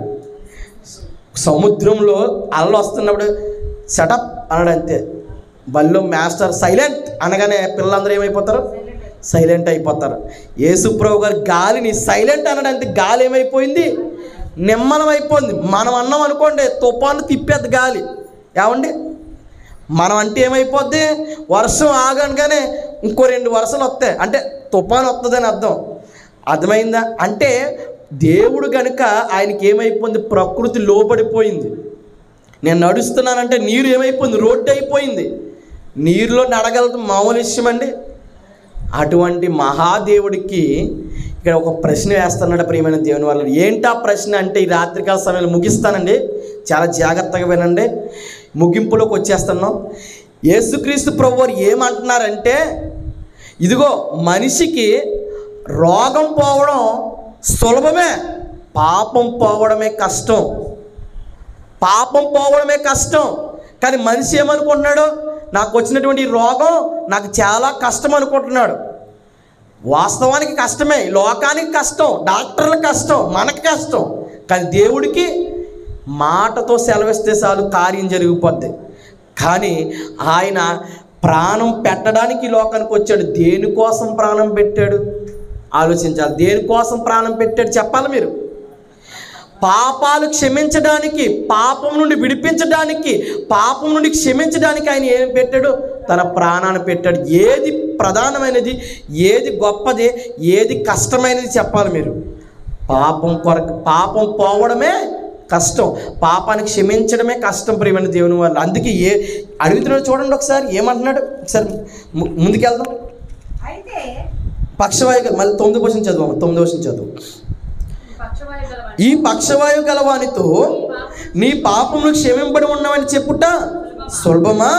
సముద్రంలో అలలు వస్తున్నప్పుడు సెటప్ అన్నాడు అంతే, బల్లో మాస్టర్ సైలెంట్ అనగానే పిల్లలందరూ ఏమైపోతారు, సైలెంట్ అయిపోతారు. యేసుప్రభు గారు గాలిని సైలెంట్ అనడానికి గాలి ఏమైపోయింది? నిమ్మలం అయిపోయింది. మనం అన్నాం అనుకోండి, తుఫాను తిప్పేది గాలి. ఏమండి, మనం అంటే ఏమైపోద్ది? వర్షం ఆగనగానే ఇంకో రెండు వర్షాలు వస్తాయి అంటే తుఫాను వస్తుందని అర్థం. అర్థమైందా? అంటే దేవుడు కనుక ఆయనకి ఏమైపోయింది? ప్రకృతి లోబడిపోయింది. నేను నడుస్తున్నానంటే నీరు ఏమైపోయింది? రోడ్డు అయిపోయింది. నీరులో నడగలదు మామూలు విషయం అండి. అటువంటి మహాదేవుడికి ఇక్కడ ఒక ప్రశ్న వేస్తున్నాడు ప్రియమైన దేవుని వల్ల. ఏంటా ప్రశ్న అంటే ఈ రాత్రికాల సమయంలో ముగిస్తానండి, చాలా జాగ్రత్తగా వినండి, ముగింపులోకి వచ్చేస్తున్నాం. యేసుక్రీస్తు ప్రభువారు ఏమంటున్నారంటే, ఇదిగో మనిషికి రోగం పోవడం సులభమే, పాపం పోవడమే కష్టం. పాపం పోవడమే కష్టం. కానీ మనిషి ఏమనుకుంటున్నాడు? నాకు వచ్చినటువంటి రోగం నాకు చాలా కష్టం అనుకుంటున్నాడు. వాస్తవానికి కష్టమే, లోకానికి కష్టం, డాక్టర్లకు కష్టం, మనకి కష్టం. కానీ దేవుడికి మాటతో సెలవిస్తే చాలు కార్యం జరిగిపోద్ది. కానీ ఆయన ప్రాణం పెట్టడానికి లోకానికి వచ్చాడు. దేనికోసం ప్రాణం పెట్టాడు? ఆలోచించాలి. దేనికోసం ప్రాణం పెట్టాడు చెప్పాలి మీరు. పాపాలు క్షమించడానికి, పాపం నుండి విడిపించడానికి, పాపం నుండి క్షమించడానికి ఆయన ఏం పెట్టాడు? తన ప్రాణాన్ని పెట్టాడు. ఏది ప్రధానమైనది, ఏది గొప్పది, ఏది కష్టమైనది చెప్పాలి మీరు. పాపం కొరకు, పాపం పోవడమే కష్టం, పాపాన్ని క్షమించడమే కష్టం ప్రియమైన దేవుని వాళ్ళు. అందుకే ఏ అడుగుతున్నాడు చూడండి ఒకసారి, ఏమంటున్నాడు ఒకసారి ముందుకెళ్దాం. పక్షవాయు, మళ్ళీ తొమ్మిది క్వశ్చన్ చదువు, తొమ్మిది క్వశ్చన్ చదువు. ఈ పక్షవాయు గలవానితో నీ పాపములు క్షమింపడి ఉన్నవని చెప్పుట సులభమా?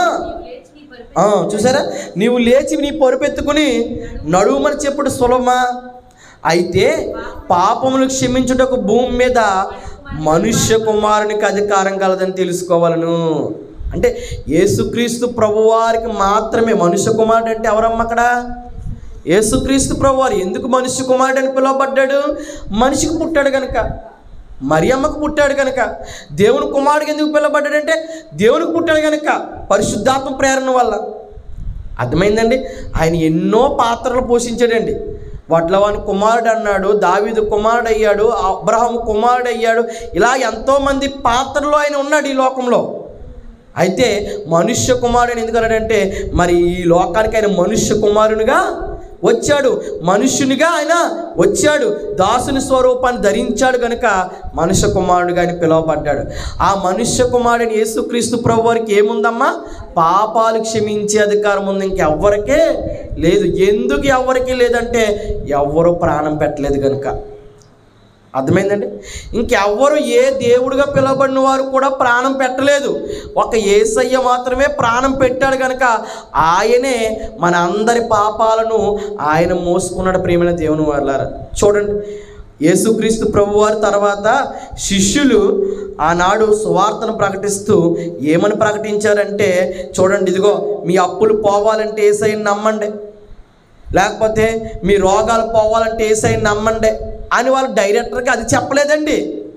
చూసారా, నీవు లేచి నీ పొరుపెత్తుకుని నడుమని చెప్పుడు సులభమా? అయితే పాపములు క్షమించుటకు భూమి మీద మనుష్య కుమారునికి అధికారం కలదని తెలుసుకోవాలను. అంటే యేసుక్రీస్తు ప్రభువారికి మాత్రమే. మనుష్య కుమారుడు అంటే ఎవరమ్మ అక్కడ? యేసుక్రీస్తు ప్రభువారు. ఎందుకు మనుష్య కుమారుడు అని పిలువబడ్డాడు? మనిషికి పుట్టాడు కనుక, మరియమ్మకు పుట్టాడు కనుక. దేవుని కుమారుడికి ఎందుకు పిలువబడ్డాడంటే దేవునికి పుట్టాడు కనుక, పరిశుద్ధాత్మ ప్రేరణ వల్ల. అర్థమైందండి? ఆయన ఎన్నో పాత్రలు పోషించాడండి. వడ్లవాని కుమారుడు అన్నాడు, దావీదు కుమారుడు అయ్యాడు, అబ్రహాము కుమారుడు అయ్యాడు. ఇలా ఎంతోమంది పాత్రలో ఆయన ఉన్నాడు ఈ లోకంలో. అయితే మనుష్య కుమారుడు ఎందుకు అన్నాడంటే, మరి ఈ లోకానికి ఆయన మనుష్య కుమారునిగా వచ్చాడు, మనుష్యునిగా ఆయన వచ్చాడు, దాసుని స్వరూపాన్ని ధరించాడు కనుక మనుష్య కుమారుడుగా ఆయన పిలువబడ్డాడు. ఆ మనుష్య కుమారుడిని యేసుక్రీస్తు ప్రభు వారికి ఏముందమ్మా? పాపాలు క్షమించే అధికారం ఉంది. ఇంకెవ్వరికే లేదు. ఎందుకు ఎవరికి లేదంటే ఎవ్వరూ ప్రాణం పెట్టలేదు కనుక. అర్థమైందండి? ఇంకెవ్వరు ఏ దేవుడిగా పిలువబడిన వారు కూడా ప్రాణం పెట్టలేదు. ఒక యేసయ్య మాత్రమే ప్రాణం పెట్టాడు కనుక ఆయనే మన అందరి పాపాలను ఆయన మోసుకున్నాడు ప్రియమైన దేవుని వాళ్ళారా. చూడండి, యేసుక్రీస్తు ప్రభువారి తర్వాత శిష్యులు ఆనాడు సువార్తను ప్రకటిస్తూ ఏమని ప్రకటించారంటే, చూడండి, ఇదిగో మీ అప్పులు పోవాలంటే యేసయ్యని నమ్మండి, లేకపోతే మీ రోగాలు పోవాలంటే యేసయ్యని నమ్మండి అని వాళ్ళు డైరెక్టర్గా అది చెప్పలేదండి.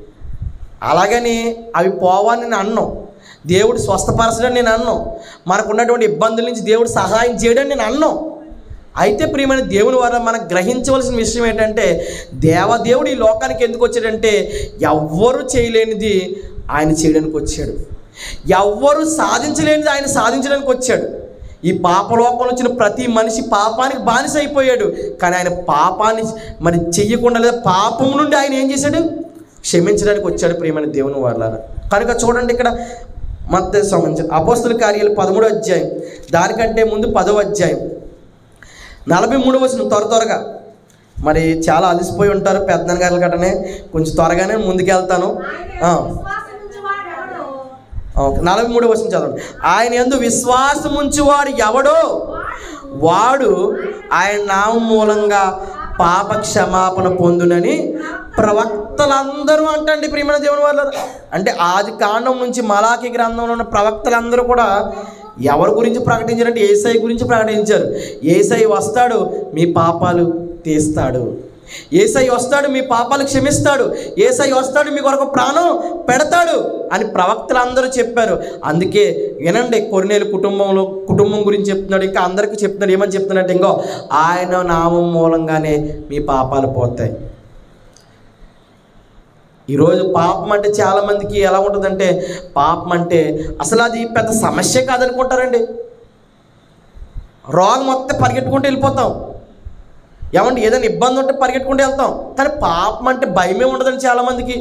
అలాగని అవి పోవాలని నేను అన్నాం, దేవుడు స్వస్థపరచడని నేను అన్నాం, మనకున్నటువంటి ఇబ్బందుల నుంచి దేవుడు సహాయం చేయడని నేను అన్నాం. అయితే ప్రియమైన దేవుని వారు మనకు గ్రహించవలసిన విషయం ఏంటంటే, దేవదేవుడు ఈ లోకానికి ఎందుకు వచ్చాడంటే ఎవ్వరూ చేయలేనిది ఆయన చేయడానికి వచ్చాడు, ఎవ్వరూ సాధించలేనిది ఆయన సాధించడానికి వచ్చాడు. ఈ పాపలోకంలో వచ్చిన ప్రతి మనిషి పాపానికి బానిస అయిపోయాడు. కానీ ఆయన పాపాన్ని మరి చెయ్యకుండా, లేదా పాపం నుండి ఆయన ఏం చేశాడు? క్షమించడానికి వచ్చాడు ప్రియమైన దేవుని వాళ్ళారా. కనుక చూడండి, ఇక్కడ మత్తయి సంబంధించిన అపోస్తల కార్యాలు పదమూడో అధ్యాయం, దానికంటే ముందు పదో అధ్యాయం నలభై మూడో వచనం. త్వర త్వరగా, మరి చాలా అలసిపోయి ఉంటారు పెద్దన్న గారి గట్టనే, కొంచెం త్వరగానే ముందుకెళ్తాను. నలభై మూడో వచనం చదవండి. ఆయన యందు విశ్వాసం ఉంచువాడు ఎవడో వాడు ఆయన నామం మూలంగా పాప క్షమాపణ పొందునని ప్రవక్తలందరూ అంటండి ప్రియమైన దేవుని వాళ్ళు. అంటే ఆది కాండం నుంచి మలాకి గ్రంథంలో ఉన్న ప్రవక్తలందరూ కూడా ఎవరి గురించి ప్రకటించారంటే యేసయ్య గురించి ప్రకటించారు. యేసయ్య వస్తాడు, మీ పాపాలు తీస్తాడు, యేసయ్య వస్తాడు, మీ పాపాలు క్షమిస్తాడు, యేసయ్య వస్తాడు, మీ కొరకు ప్రాణం పెడతాడు అని ప్రవక్తలు అందరూ చెప్పారు. అందుకే వినండి, కొర్నేలు కుటుంబంలో కుటుంబం గురించి చెప్తున్నాడు. ఇంకా అందరికీ చెప్తున్నాడు. ఏమని చెప్తున్నాడు? ఇంకో ఆయన నామం మూలంగానే మీ పాపాలు పోతాయి. ఈరోజు పాపం అంటే చాలామందికి ఎలా ఉంటుందంటే, పాపం అంటే అసలు అది పెద్ద సమస్య కాదనుకుంటారండి. రోగం మొత్తం పరిగెట్టుకుంటూ వెళ్ళిపోతాం. ఏమంటే ఏదైనా ఇబ్బంది ఉంటే పరిగెట్టుకుంటూ వెళ్తాం. కానీ పాపం అంటే భయమే ఉండదండి చాలామందికి.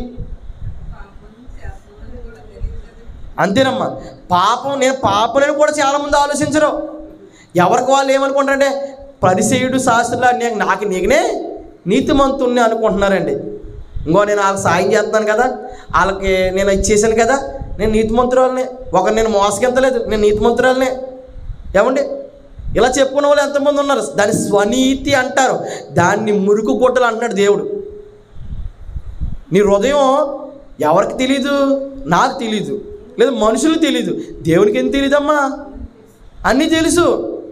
అంతేనమ్మా, పాపం నేను పాపనని కూడా చాలామంది ఆలోచించరు. ఎవరికి వాళ్ళు ఏమనుకుంటారంటే, పరిసయుడు శాస్త్రులా నాకు నీకునే నీతిమంతుణ్ణి అనుకుంటున్నారండి. ఇంకో నేను వాళ్ళకి సాయం చేస్తున్నాను కదా, వాళ్ళకి నేను ఇచ్చేసాను కదా, నేను నీతిమంతురాలనే, ఒకరు నేను మోసగించలేదు, నేను నీతిమంతురాలనే. ఏమండి ఇలా చెప్పుకున్న వాళ్ళు ఎంతమంది ఉన్నారు. దాన్ని స్వనీతి అంటారు. దాన్ని మురుకు గుట్టలు అంటున్నాడు దేవుడు. నీ హృదయం ఎవరికి తెలీదు? నాకు తెలీదు, లేదా మనుషులకు తెలీదు. దేవునికి ఏం తెలీదమ్మా? అన్నీ తెలుసు,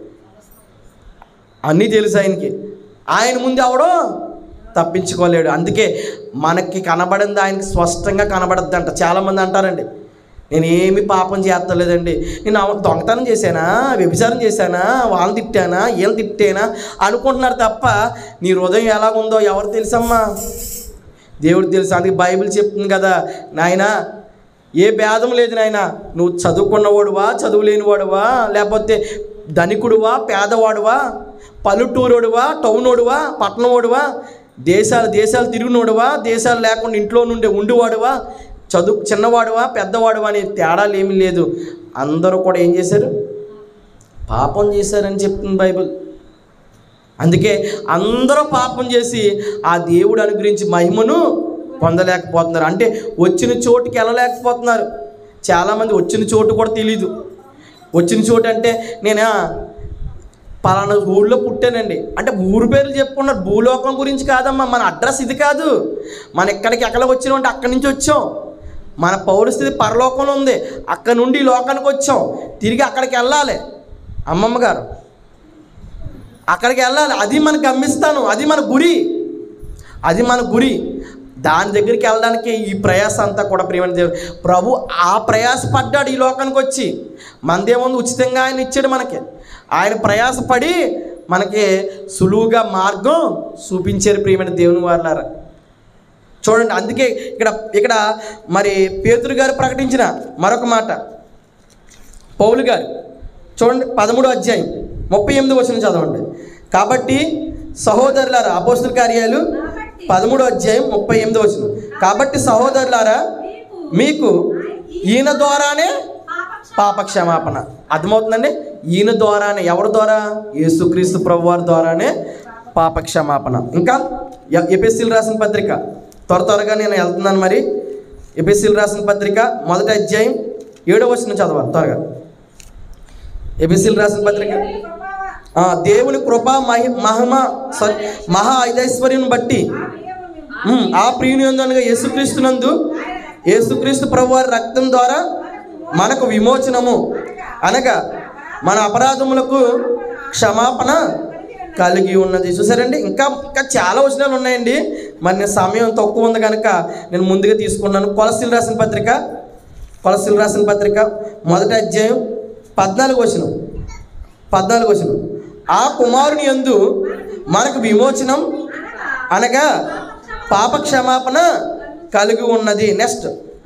అన్నీ తెలుసు ఆయనకి. ఆయన ముందు ఎవడో తప్పించుకోలేడు. అందుకే మనకి కనబడింది ఆయనకి స్పష్టంగా కనబడద్దు అంట. చాలామంది అంటారండి, నేను ఏమి పాపం చేస్తలేదండి, నేను దొంగతనం చేశానా, వ్యభిచారం చేశానా, వాళ్ళని తిట్టానా, వీళ్ళని తిట్టానా అనుకుంటున్నారు తప్ప నీ హృదయం ఎలాగుందో ఎవరు తెలుసమ్మా? దేవుడు తెలుసు. అందుకే బైబిల్ చెప్తుంది కదా, నాయన ఏ భేదం లేదు నాయన, నువ్వు చదువుకున్నవాడువా, చదువు లేనివాడువా, లేకపోతే ధనికుడువా, పేదవాడువా, పల్లెటూరోడువా, టౌనోడువా, పట్టణంవాడువా, దేశాలు దేశాలు తిరిగినోడువా, దేశాలు లేకుండా ఇంట్లో నుండి ఉండివాడువా, చదువు చిన్నవాడువా, పెద్దవాడువా అని తేడాలు ఏమీ లేదు. అందరూ కూడా ఏం చేశారు? పాపం చేశారని చెప్తుంది బైబిల్. అందుకే అందరూ పాపం చేసి ఆ దేవుడు అనుగ్రహించి మహిమను పొందలేకపోతున్నారు. అంటే వచ్చిన చోటుకి వెళ్ళలేకపోతున్నారు. చాలామంది వచ్చిన చోటు కూడా తెలీదు. వచ్చిన చోటు అంటే నేను పలానా ఊళ్ళో పుట్టానండి అంటే ఊరు పేర్లు చెప్పుకున్నారు. భూలోకం గురించి కాదమ్మా, మన అడ్రస్ ఇది కాదు. మన ఎక్కడికి ఎక్కడ వచ్చినామంటే అక్కడి నుంచి వచ్చాం. మన పౌరస్థితి పరలోకంలో ఉంది, అక్కడ నుండి ఈ లోకానికి వచ్చాం, తిరిగి అక్కడికి వెళ్ళాలి. అమ్మమ్మ గారు అక్కడికి వెళ్ళాలి, అది మన గమ్యస్థానం, అది మన గురి, అది మన గురి. దాని దగ్గరికి వెళ్ళడానికి ఈ ప్రయాస అంతా కూడా ప్రియమైన దేవుడు ప్రభు ఆ ప్రయాస పడ్డాడు ఈ లోకానికి వచ్చి. మనదేముంది, ఉచితంగా ఆయన ఇచ్చాడు మనకి. ఆయన ప్రయాసపడి మనకి సులువుగా మార్గం చూపించారు ప్రియమైన దేవుని వారలారా. చూడండి, అందుకే ఇక్కడ ఇక్కడ మరి పేతురు గారు ప్రకటించిన మరొక మాట, పౌలు గారు చూడండి పదమూడో అధ్యాయం ముప్పై ఎనిమిది వచనం చదవండి. కాబట్టి సహోదరులారా, అపోస్తుల కార్యాలు పదమూడో అధ్యాయం ముప్పై ఎనిమిది వచనం. కాబట్టి సహోదరులారా, మీకు ఈయన ద్వారానే పాపక్షమాపణ. అర్థమవుతుందండి? ఈయన ద్వారానే. ఎవరి ద్వారా? యేసుక్రీస్తు ప్రభువారి ద్వారానే పాపక్షమాపణ. ఇంకా ఎఫెసీయులకు రాసిన పత్రిక, త్వర త్వరగా నేను వెళ్తున్నాను. మరి ఎఫెసీయులకు రాసిన పత్రిక మొదటి అధ్యాయం ఏడో వచనం చదవాలి త్వరగా. ఎఫెసీయులకు రాసిన పత్రిక, దేవుని కృప మహి మహిమ మహా ఐదైశ్వర్యం బట్టి ఆ ప్రియునియందునగా యేసుక్రీస్తునందు యేసుక్రీస్తు ప్రభువారి రక్తం ద్వారా మనకు విమోచనము అనగా మన అపరాధములకు క్షమాపణ కలిగి ఉన్నది. చూసారండి, ఇంకా ఇంకా చాలా వచనాలు ఉన్నాయండి. మరి నేను సమయం తక్కువ ఉంది కనుక నేను ముందుగా తీసుకున్నాను. కొలస్సీయులకు రాసిన పత్రిక కొలస్సీయులకు రాసిన పత్రిక మొదటి అధ్యాయం పద్నాలుగు వచనం పద్నాలుగు వచనం ఆ కుమారుని యందు మనకు విమోచనం అనగా పాప క్షమాపణ కలిగి ఉన్నది. నెక్స్ట్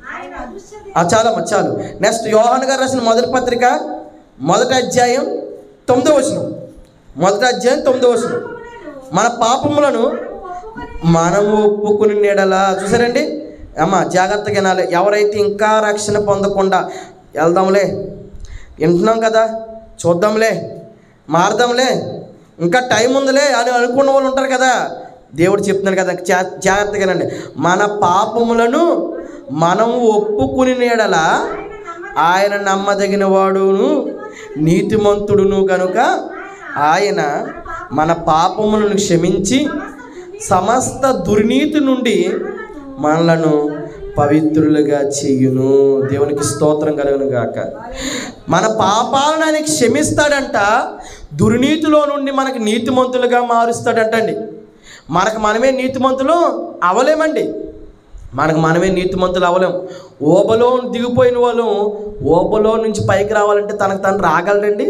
చాలమ్మ చాలు. నెక్స్ట్ యోహాను గారు రాసిన మొదటి పత్రిక మొదటి అధ్యాయం తొమ్మిదో వచనం మొదటి అధ్యాయం తొమ్మిదో వచనం మన పాపములను మనము ఒప్పుకుని నీడలా. చూసారండి అమ్మ, జాగ్రత్తగా వినాలి. ఎవరైతే ఇంకా రక్షణ పొందకుండా వెళ్దాంలే, వింటున్నాం కదా, చూద్దాంలే, మారదాంలే, ఇంకా టైం ఉందిలే అని అనుకున్న వాళ్ళు ఉంటారు కదా, దేవుడు చెప్తున్నాడు కదా, జాగ్రత్తగానండి. మన పాపములను మనము ఒప్పుకుని నీడల ఆయన నమ్మదగిన వాడును నీతిమంతుడును కనుక ఆయన మన పాపములను క్షమించి సమస్త దుర్నీతి నుండి మనలను పవిత్రులుగా చేయును. దేవునికి స్తోత్రం కలుగును గాక. మన పాపాలను ఆయన క్షమిస్తాడంట, దుర్నీతిలో నుండి మనకి నీతిమంతులుగా మారుస్తాడంటండి. మనకు మనమే నీతిమంతులు అవలేమండి. మనకు మనమే నీతిమంతులు అవ్వలేం. ఓబలో దిగిపోయిన వాళ్ళు ఓబలో నుంచి పైకి రావాలంటే తనకు తను రాగలడండి?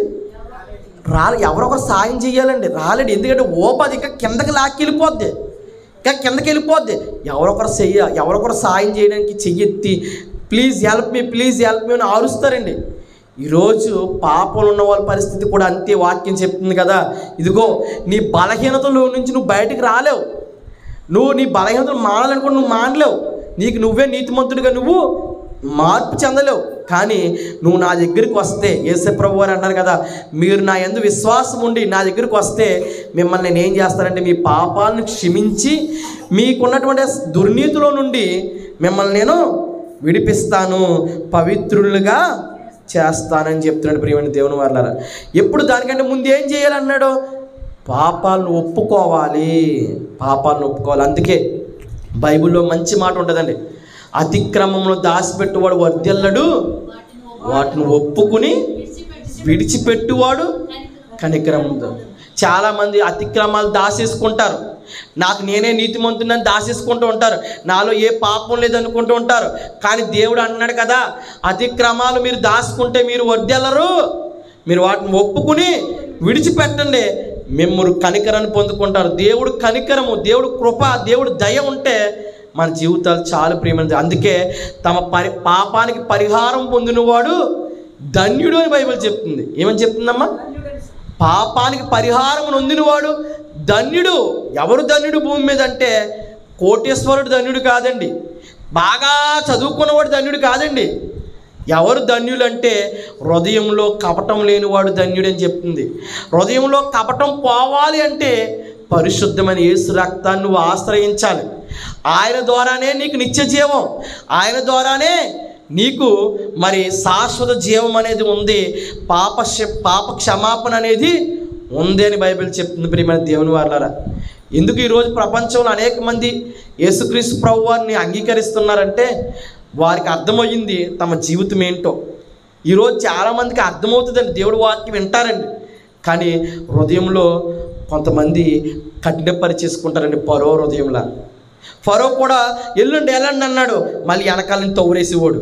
రాలే. ఎవరొకరు సాయం చేయాలండి, రాలేడు. ఎందుకంటే ఓబ అది ఇంకా కిందకి లాక్కి వెళ్ళిపోద్ది, ఇంకా కిందకి వెళ్ళిపోద్ది. ఎవరొకరు చెయ్య ఎవరొకరు సాయం చేయడానికి చెయ్యెత్తి please help me please help me అని ఆరుస్తారండి. ఈరోజు పాపంలో ఉన్న వాళ్ళ పరిస్థితి కూడా అంతే. వాక్యం చెప్తుంది కదా, ఇదిగో నీ బలహీనతలో నుంచి నువ్వు బయటికి రాలేవు. నువ్వు నీ బలహీనతలు మానాలనుకుంటే నువ్వు మానలేవు. నీకు నువ్వే నీతిమంతుడిగా నువ్వు మార్పు చెందలేవు. కానీ నువ్వు నా దగ్గరికి వస్తే, యేసు ప్రభువు వారు అన్నారు కదా, మీరు నా యందు విశ్వాసం ఉండి నా దగ్గరికి వస్తే మిమ్మల్ని నేను ఏం చేస్తానంటే మీ పాపాలను క్షమించి మీకున్నటువంటి దుర్నీతిలో నుండి మిమ్మల్ని నేను విడిపిస్తాను, పవిత్రులుగా చేస్తానని చెప్తున్నాడు ప్రియమైన దేవుని వారలారా. ఎప్పుడు దానికంటే ముందు ఏం చేయాలన్నాడు? పాపాలను ఒప్పుకోవాలి, పాపాలను ఒప్పుకోవాలి. అందుకే బైబిల్లో మంచి మాట ఉంటుందండి, అతిక్రమంలో దాచిపెట్టువాడు వర్ధిల్లడు, వాటిని ఒప్పుకుని విడిచిపెట్టువాడు కనికరముతో. చాలామంది అతిక్రమాలు దాచేసుకుంటారు, నాకు నేనే నీతిమంతునని దాచేసుకుంటూ ఉంటారు, నాలో ఏ పాపం లేదనుకుంటూ ఉంటారు. కానీ దేవుడు అన్నాడు కదా, అతిక్రమాలు మీరు దాచుకుంటే మీరు వర్ధిల్లరు, మీరు వాటిని ఒప్పుకుని విడిచిపెట్టండి, మిమ్మల్ని కనికరాన్ని పొందుకుంటారు. దేవుడు కనికరము, దేవుడు కృప, దేవుడు దయ ఉంటే మన జీవితాలు చాలా ప్రియమైనది. అందుకే తమ పరి పాపానికి పరిహారం పొందినవాడు ధన్యుడు అని బైబిల్ చెప్తుంది. ఏమని చెప్తుందమ్మా? పాపానికి పరిహారం నొందినవాడు ధన్యుడు. ఎవరు ధన్యుడు భూమి మీద అంటే కోటేశ్వరుడు ధన్యుడు కాదండి, బాగా చదువుకున్నవాడు ధన్యుడు కాదండి. ఎవరు ధన్యులు అంటే హృదయంలో కపటం లేనివాడు ధన్యుడు అని చెప్తుంది. హృదయంలో కపటం పోవాలి అంటే పరిశుద్ధమైన యేసు రక్తాన్ని నువ్వు ఆశ్రయించాలి. ఆయన ద్వారానే నీకు నిత్య జీవం, ఆయన ద్వారానే నీకు మరి శాశ్వత జీవం అనేది ఉంది, పాప పాప క్షమాపణ అనేది ఉంది అని బైబిల్ చెప్తుంది ప్రియమైన దేవుని వారలారా. ఎందుకు ఈరోజు ప్రపంచంలో అనేక మంది యేసుక్రీస్తు ప్రభువారిని అంగీకరిస్తున్నారంటే వారికి అర్థమయ్యింది తమ జీవితం ఏంటో. ఈరోజు చాలామందికి అర్థమవుతుందండి, దేవుడు వాక్యం వింటారండి, కానీ హృదయంలో కొంతమంది కఠినపరిచేసుకుంటారండి. ఫరో హృదయంలా. ఫరో కూడా ఎల్లుండి ఎల్లండి అన్నాడు, మళ్ళీ వెనకాల నుంచి తవ్వురేసేవాడు.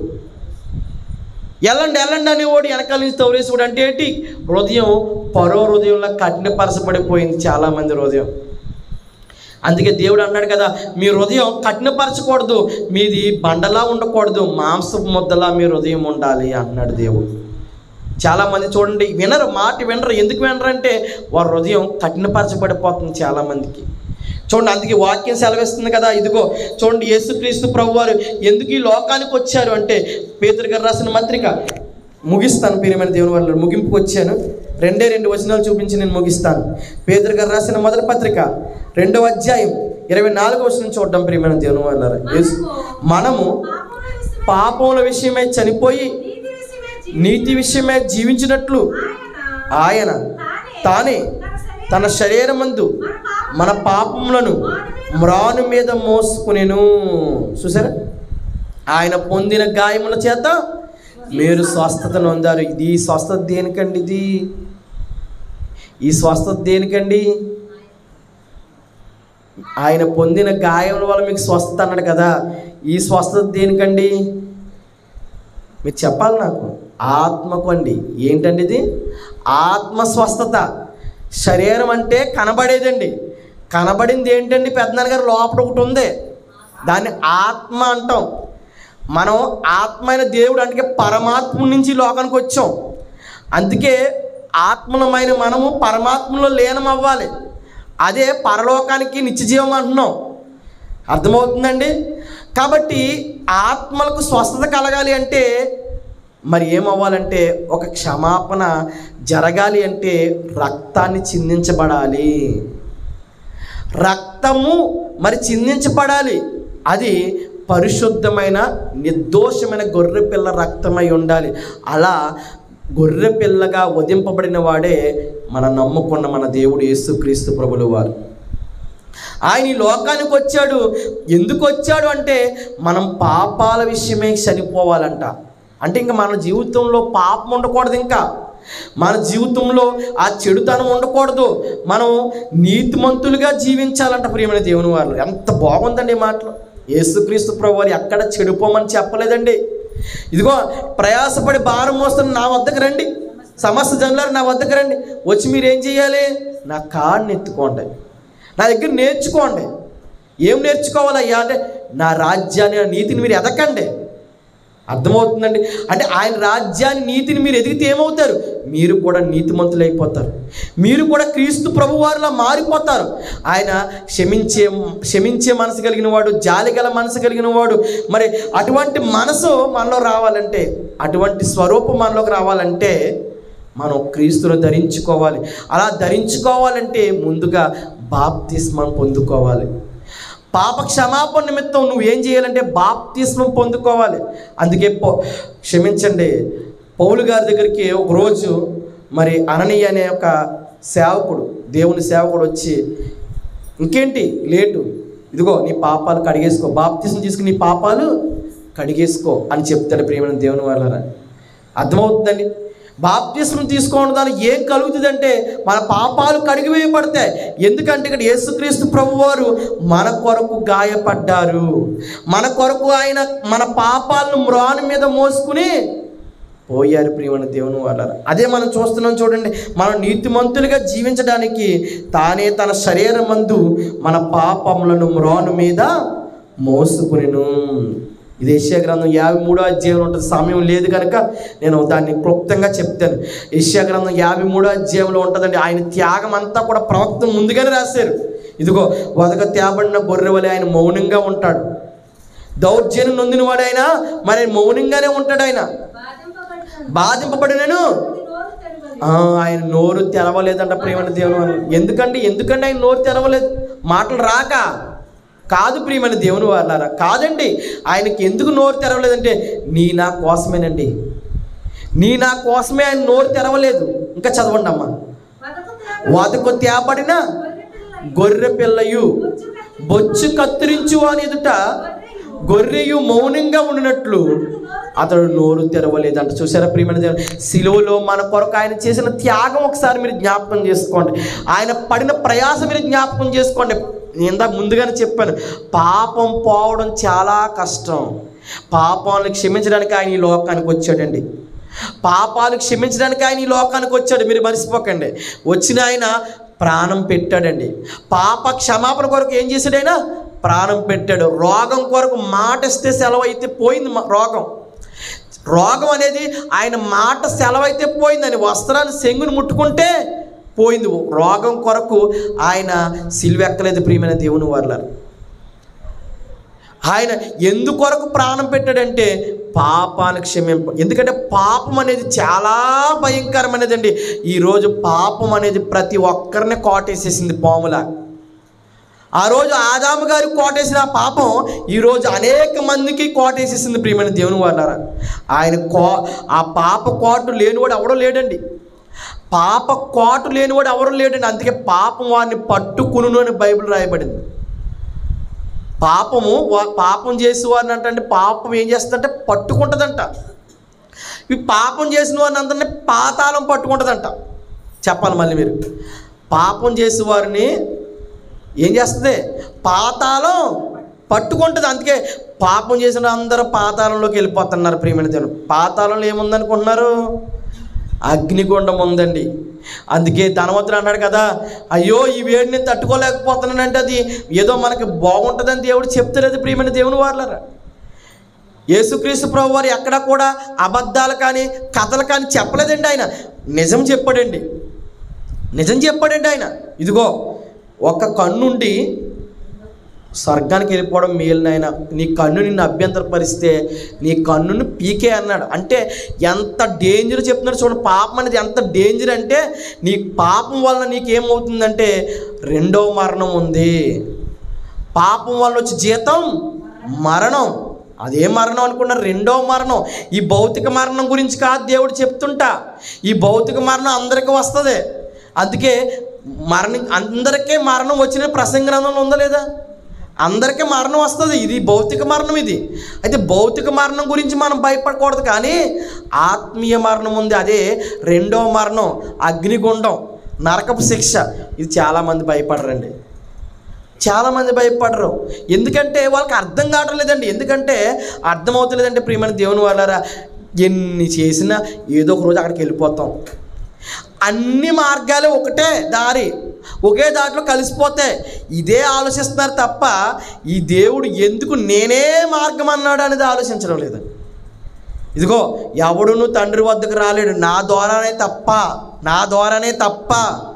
ఎల్లండి ఎల్లండి అనేవాడు, వెనకాల నుంచి తవ్వురేసేవాడు. అంటే ఏంటి? హృదయం ఫరో హృదయంలో కఠినపరచబడిపోయింది చాలామంది హృదయం. అందుకే దేవుడు అన్నాడు కదా, మీ హృదయం కఠినపరచకూడదు, మీది బండలా ఉండకూడదు, మాంసపు ముద్దలా మీ హృదయం ఉండాలి అన్నాడు దేవుడు. చాలామంది చూడండి వినరు, మాట వినరు. ఎందుకు వినరు అంటే వారి హృదయం కఠినపరచబడిపోతుంది చాలామందికి. చూడండి, అందుకే వాక్యం సెలవిస్తుంది కదా, ఇదిగో చూడండి యేసుక్రీస్తు ప్రభువారు ఎందుకు ఈ లోకానికి వచ్చారు అంటే, పేతురు గారు రాసిన పత్రిక ముగిస్తాను ప్రియమైన దేవుని వల్ల, ముగింపుకు వచ్చాను. రెండే రెండు వచనాలు చూపించి నేను ముగిస్తాను. పేతురు గారు రాసిన మొదటి పత్రిక రెండవ అధ్యాయం ఇరవై నాలుగో వచనం చూడడం ప్రియమైన దేవుని వల్ల. మనము పాపముల విషయమై చనిపోయి నీతి విషయమై జీవించినట్లు ఆయన తానే తన శరీరమందు మన పాపములను మ్రాను మీద మోసుకునేను. చూసారా, ఆయన పొందిన గాయముల చేత మీరు స్వస్థత నొందారు. ఇది ఈ స్వస్థత దేనికండి? ఇది ఈ స్వస్థత దేనికండి? ఆయన పొందిన గాయముల వల్ల మీకు స్వస్థత అన్నాడు కదా, ఈ స్వస్థత దేనికండి? మీరు చెప్పాలి నాకు. ఆత్మకు అండి. ఏంటండి ఇది? ఆత్మ స్వస్థత. శరీరం అంటే కనబడేదండి, కనబడింది ఏంటండి? పెద్దనాన్నగారు లోపల ఒకటి ఉంది, దాన్ని ఆత్మ అంటాం. మనం ఆత్మ అయిన దేవుడు అంటే పరమాత్మ నుంచి లోకానికి వచ్చాం. అందుకే ఆత్మలమైన మనము పరమాత్మలో లీనం అవ్వాలి. అదే పరలోకానికి నిత్యజీవం అంటున్నాం. అర్థమవుతుందండి? కాబట్టి ఆత్మలకు స్వస్థత కలగాలి అంటే మరి ఏమవ్వాలంటే, ఒక క్షమాపణ జరగాలి అంటే రక్తాన్ని చిందించబడాలి. రక్తము మరి చిందించబడాలి. అది పరిశుద్ధమైన నిర్దోషమైన గొర్రె పిల్ల రక్తమై ఉండాలి. అలా గొర్రె పిల్లగా వధింపబడిన వాడే మనం నమ్ముకున్న మన దేవుడు యేసుక్రీస్తు ప్రభులు వారు. ఆయన ఈ లోకానికి వచ్చాడు. ఎందుకు వచ్చాడు అంటే మనం పాపాల విషయమే చనిపోవాలంట. అంటే ఇంకా మన జీవితంలో పాపం ఉండకూడదు. ఇంకా మన జీవితంలో ఆ చెడుతనం ఉండకూడదు. మనం నీతిమంతులుగా జీవించాలంట ప్రియమైన దేవుని వారు. ఎంత బాగుందండి ఈ మాటలు. యేసుక్రీస్తు ప్రభువారు ఎక్కడ చెడిపోమని చెప్పలేదండి. ఇదిగో ప్రయాసపడి భారం మోస్తున్న నా వద్దకు రండి, సమస్త జనులారు నా వద్దకు రండి, వచ్చి మీరు ఏం చేయాలి? నా కాడిని ఎత్తుకోండి, నా దగ్గర నేర్చుకోండి. ఏం నేర్చుకోవాలయ్యా అంటే నా రాజ్యాన్ని, నా నీతిని మీరు ఎదకండి. అర్థమవుతుందండి? అంటే ఆయన రాజ్యాన్ని, నీతిని మీరు ఎదిగితే ఏమవుతారు? మీరు కూడా నీతిమంతులు అయిపోతారు. మీరు కూడా క్రీస్తు ప్రభువారిలా మారిపోతారు. ఆయన క్షమించే క్షమించే మనసు కలిగిన వాడు, జాలి గల మనసు కలిగిన వాడు. మరి అటువంటి మనసు మనలో రావాలంటే, అటువంటి స్వరూపం మనలోకి రావాలంటే మనం క్రీస్తును ధరించుకోవాలి. అలా ధరించుకోవాలంటే ముందుగా బాప్తిస్మం పొందుకోవాలి. పాప క్షమాపణ నిమిత్తం నువ్వు ఏం చేయాలంటే బాప్తిస్మం పొందుకోవాలి. అందుకే పో క్షమించండి పౌలు గారి దగ్గరికి ఒకరోజు మరి అననీయ అనే ఒక సేవకుడు, దేవుని సేవకుడు వచ్చి, ఇంకేంటి లేటు, ఇదిగో నీ పాపాలు కడిగేసుకో, బాప్తిస్మం తీసుకుని నీ పాపాలు కడిగేసుకో అని చెప్తాడు ప్రియమైన దేవుని వాళ్ళరా. అర్థమవుతుందండి? బాప్తిస్మం తీసుకోవడం దానికి ఏం కలుగుతుందంటే మన పాపాలు కడిగివేయబడతాయి. ఎందుకంటే ఇక్కడ యేసుక్రీస్తు ప్రభువారు మన కొరకు గాయపడ్డారు, మన కొరకు ఆయన మన పాపాలను మ్రాను మీద మోసుకుని పోయారు ప్రియమైన దేవుని వాళ్ళారా. అదే మనం చూస్తున్నాం చూడండి. మనం నీతిమంతులుగా జీవించడానికి తానే తన శరీరమందు మన పాపములను మ్రాను మీద మోసుకునిను. ఇది యెషయా గ్రంథం యాభై మూడో అధ్యాయంలో ఉంటుంది. సమయం లేదు కనుక నేను దాన్ని క్లుప్తంగా చెప్తాను. యెషయా గ్రంథం యాభై మూడో అధ్యాయంలో ఉంటుందండి. ఆయన త్యాగం అంతా కూడా ప్రవక్త ముందుగానే రాశారు. ఇదిగో వదక తేబడిన గొర్రె వలె ఆయన మౌనంగా ఉంటాడు. దౌర్జన్యం నొందిన వాడు ఆయన, మరి మౌనంగానే ఉంటాడు. ఆయన బాధింపబడినను ఆయన నోరు తెరవలేదంట ప్రియమైన దేవుని వాళ్ళు. ఎందుకండి ఎందుకండి ఆయన నోరు తెరవలేదు? మాటలు రాక కాదు ప్రియమైన దేవుని వాళ్ళారా, కాదండి. ఆయనకి ఎందుకు నోరు తెరవలేదంటే నీ నా కోసమేనండి. నీ నా కోసమే ఆయన నోరు తెరవలేదు. ఇంకా చదవండి అమ్మా. వదకు తేబడిన గొర్రె పిల్లయు బొచ్చు కత్తిరించు అని ఎదుట గొర్రెయు మౌనంగా ఉండినట్లు అతడు నోరు తెరవలేదంట. చూసారా ప్రియమైన దేవుడు, సిలువలో మన కొరకు ఆయన చేసిన త్యాగం ఒకసారి మీరు జ్ఞాపకం చేసుకోండి. ఆయన పడిన ప్రయాస మీరు జ్ఞాపకం చేసుకోండి. ఇందాక ముందుగానే చెప్పాను, పాపం పోవడం చాలా కష్టం. పాపాలను క్షమించడానికి ఆయన ఈ లోకానికి వచ్చాడండి. పాపాలు క్షమించడానికి ఆయన ఈ లోకానికి వచ్చాడు. మీరు మర్చిపోకండి. వచ్చిన ఆయన ప్రాణం పెట్టాడండి. పాప క్షమాపణ కొరకు ఏం చేశాడు? ఆయన ప్రాణం పెట్టాడు. రోగం కొరకు మాట ఇస్తే సెలవు అయితే పోయింది. రోగం రోగం అనేది ఆయన మాట సెలవైతే పోయిందని, వస్త్రాన్ని సెంగుని ముట్టుకుంటే పోయింది. రోగం కొరకు ఆయన సిలువెక్కలేదు ప్రియమైన దేవుని వాళ్ళారు. ఆయన ఎందుకొరకు ప్రాణం పెట్టాడంటే పాపాన్ని క్షమింప. ఎందుకంటే పాపం అనేది చాలా భయంకరమైనది అండి. ఈరోజు పాపం అనేది ప్రతి ఒక్కరిని కోటేసేసింది పాములా. ఆ రోజు ఆదాము గారి కోటేసిన పాపం ఈరోజు అనేక మందికి కోటేసేసింది ప్రియమైన దేవుని వాళ్ళారా. ఆయన కో ఆ పాప కోటు లేనివాడు ఎవడో లేడండి. పాప కోటు లేనివాడు ఎవరు లేడండి. అందుకే పాపం వారిని పట్టుకును అని బైబిల్ రాయబడింది. పాపము పాపం చేసే వారిని అంటే పాపం ఏం చేస్తుందంటే పట్టుకుంటుందంట. ఈ పాపం చేసిన వారిని అందరినీ పాతాళం పట్టుకుంటుందంట. చెప్పాలి మళ్ళీ మీరు, పాపం చేసే వారిని ఏం చేస్తుంది? పాతాళం పట్టుకుంటుంది. అందుకే పాపం చేసిన అందరూ పాతాళంలోకి వెళ్ళిపోతున్నారు ప్రియమైన దేవుడు. పాతాళంలో ఏముందనుకుంటున్నారు? అగ్నిగుండం ఉందండి. అందుకే ధనవంతుడు అన్నాడు కదా, అయ్యో ఈ వేడిని తట్టుకోలేకపోతున్నానంటే అది ఏదో మనకి బాగుంటుందని దేవుడు చెప్తలేదు ప్రియమైన దేవుని వాళ్ళరా. యేసుక్రీస్తు ప్రభు వారు ఎక్కడ కూడా అబద్ధాలు కానీ కథలు కానీ చెప్పలేదండి. ఆయన నిజం చెప్పాడండి. నిజం చెప్పాడండి ఆయన. ఇదిగో ఒక కన్నుండి స్వర్గానికి వెళ్ళిపోవడం మేలునైనా, నీ కన్ను నిన్ను అభ్యంతరపరిస్తే నీ కన్నును పీకే అన్నాడు. అంటే ఎంత డేంజర్ చెప్తున్నాడు చూడండి. పాపం అనేది ఎంత డేంజర్ అంటే, నీ పాపం వలన నీకేమవుతుందంటే రెండో మరణం ఉంది. పాపం వల్ల వచ్చి జీతం మరణం. అదే మరణం అనుకున్నారు, రెండో మరణం. ఈ భౌతిక మరణం గురించి కాదు దేవుడు చెప్తుంటా. ఈ భౌతిక మరణం అందరికీ వస్తుంది. అందుకే మరణ అందరికీ మరణం వచ్చిన ప్రసంగ గ్రంథంలో ఉందా లేదా? అందరికీ మరణం వస్తుంది, ఇది భౌతిక మరణం. ఇది అయితే భౌతిక మరణం గురించి మనం భయపడకూడదు, కానీ ఆత్మీయ మరణం ఉంది, అదే రెండవ మరణం, అగ్నిగుండం, నరకపు శిక్ష. ఇది చాలామంది భయపడరండి, చాలామంది భయపడరు. ఎందుకంటే వాళ్ళకి అర్థం కావటం లేదండి. ఎందుకంటే అర్థమవుతలేదంటే ప్రియమైన దేవుని వాళ్ళారా, ఎన్ని చేసినా ఏదో ఒక రోజు అక్కడికి వెళ్ళిపోతాం. అన్ని మార్గాలు ఒకటే దారి, ఒకే దాంట్లో కలిసిపోతాయి. ఇదే ఆలోచిస్తున్నారు తప్ప ఈ దేవుడు ఎందుకు నేనే మార్గం అన్నాడు అనేది ఆలోచించడం లేదు. ఇదిగో ఎవడును తండ్రి వద్దకు రాలేడు నా ద్వారానే తప్ప, నా ద్వారానే తప్ప.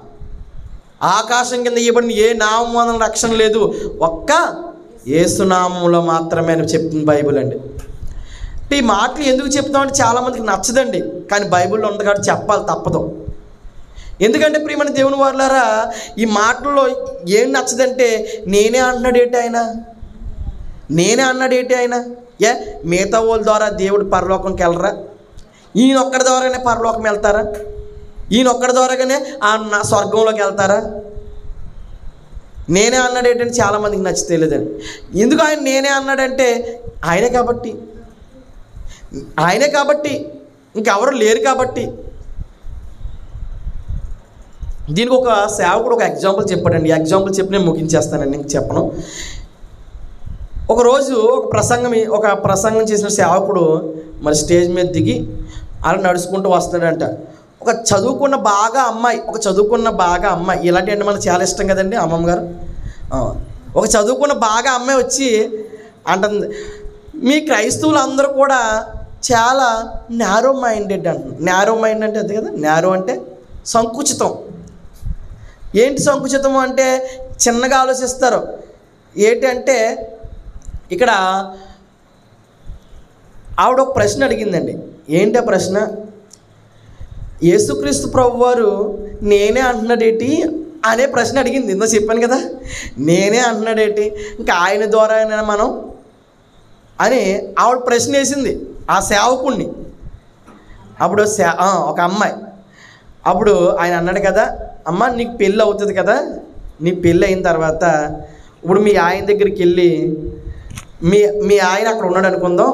ఆకాశం కింద ఇవ్వబడిన ఏ నామం వలన రక్షణ లేదు, ఒక్క యేసునామంలో మాత్రమే అని చెప్తుంది బైబిల్ అండి. ఈ మాటలు ఎందుకు చెప్తామంటే చాలామందికి నచ్చదండి, కానీ బైబిల్లో ఉంది కాబట్టి చెప్పాలి, తప్పదు. ఎందుకంటే ప్రియమైన దేవుని వాళ్ళారా, ఈ మాటల్లో ఏం నచ్చదంటే నేనే అన్నాడు ఏంటి ఆయన, నేనే అన్నాడు ఏంటి ఆయన. ఏ మిగతా వాళ్ళ ద్వారా దేవుడు పరలోకంకి వెళ్ళరా? ఈయన ఒక్కడి ద్వారానే పరలోకం వెళ్తారా? ఈయన ఒక్కడి ద్వారాగానే ఆ స్వర్గంలోకి వెళ్తారా? నేనే అన్నాడు ఏంటంటే చాలామందికి నచ్చితే లేదండి. ఎందుకు ఆయన నేనే అన్నాడంటే ఆయనే కాబట్టి, ఆయనే కాబట్టి, ఇంకెవరు లేరు కాబట్టి. దీనికి ఒక సేవకుడు ఒక ఎగ్జాంపుల్ చెప్పాడండి. ఎగ్జాంపుల్ చెప్పి నేను ముగించేస్తానండి, ఇంక చెప్పను. ఒకరోజు ఒక ప్రసంగం ఒక ప్రసంగం చేసిన సేవకుడు మరి స్టేజ్ మీద దిగి అలా నడుచుకుంటూ వస్తాడంట. ఒక చదువుకున్న బాగా అమ్మాయి ఒక చదువుకున్న బాగా అమ్మాయి ఇలాంటి అంటే మనకు చాలా ఇష్టం కదండి అమ్మమ్మ గారు. ఒక చదువుకున్న బాగా అమ్మాయి వచ్చి అంటుంది, మీ క్రైస్తవులు అందరూ కూడా చాలా నేరో మైండెడ్ అంటున్నారు. నేరో మైండ్ అంటే అదే కదా, నేరో అంటే సంకుచితం. ఏంటి సంకుచితం అంటే చిన్నగా ఆలోచిస్తారు. ఏంటంటే ఇక్కడ ఆవిడ ఒక ప్రశ్న అడిగిందండి. ఏంటి ఆ ప్రశ్న? యేసుక్రీస్తు ప్రభువారు నేనే అంటున్నాడేటి అనే ప్రశ్న అడిగింది. ఇందో చెప్పాను కదా, నేనే అంటున్నాడేటి, ఇంకా ఆయన ద్వారా మనం అని ఆవిడ ప్రశ్న వేసింది ఆ సేవకుణ్ణి. అప్పుడు సే ఒక అమ్మాయి అప్పుడు ఆయన అన్నాడు కదా, అమ్మ నీకు పెళ్ళి అవుతుంది కదా, నీ పెళ్ళి అయిన తర్వాత ఇప్పుడు మీ ఆయన దగ్గరికి వెళ్ళి మీ మీ ఆయన అక్కడ ఉన్నాడు అనుకుందాం.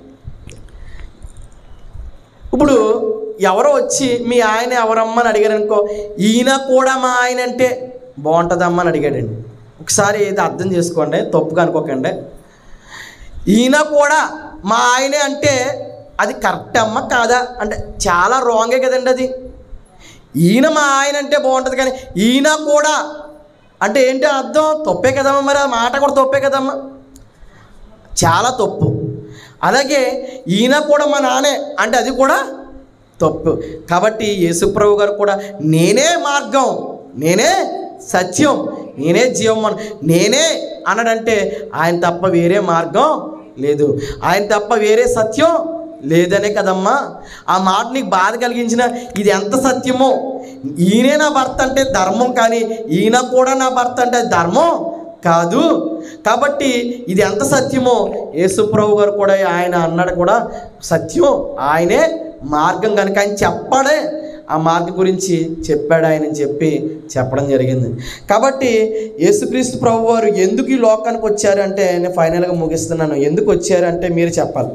ఇప్పుడు ఎవరో వచ్చి మీ ఆయన ఎవరమ్మని అడిగారు అనుకో, ఈయన కూడా మా ఆయన అంటే బాగుంటుందమ్మా అని అడిగాడండి. ఒకసారి ఏదో అర్థం చేసుకోండి, తప్పుగా అనుకోకండి. ఈయన కూడా మా ఆయనే అంటే అది కరెక్ట్ అమ్మ కాదా అంటే చాలా రాంగే కదండి అది. ఈయన మా ఆయన అంటే బాగుంటుంది, కానీ ఈయన కూడా అంటే ఏంటి అర్థం? తప్పే కదమ్మా, మరి ఆ మాట కూడా తప్పే కదమ్మా, చాలా తప్పు. అలాగే ఈయన కూడా మా నానే అంటే అది కూడా తప్పు. కాబట్టి యేసుప్రభు గారు కూడా నేనే మార్గం, నేనే సత్యం, నేనే జీవం, నేనే అన్నాడంటే ఆయన తప్ప వేరే మార్గం లేదు, ఆయన తప్ప వేరే సత్యం లేదనే కదమ్మా. ఆ మాట నీకు బాధ కలిగించిన ఇది ఎంత సత్యమో, ఈయనే నా భర్త అంటే ధర్మం, కానీ ఈయన కూడా నా భర్త అంటే ధర్మం కాదు. కాబట్టి ఇది ఎంత సత్యమో యేసుప్రభు గారు కూడా ఆయన అన్నాడు కూడా సత్యం, ఆయనే మార్గం కనుక ఆయన చెప్పాడే ఆ మార్గం గురించి చెప్పాడు ఆయన అని చెప్పి చెప్పడం జరిగింది. కాబట్టి యేసుక్రీస్తు ప్రభు వారు ఎందుకు ఈ లోకానికి వచ్చారు అంటే నేను ఫైనల్గా ముగిస్తున్నాను. ఎందుకు వచ్చారు అంటే మీరు చెప్పాలి.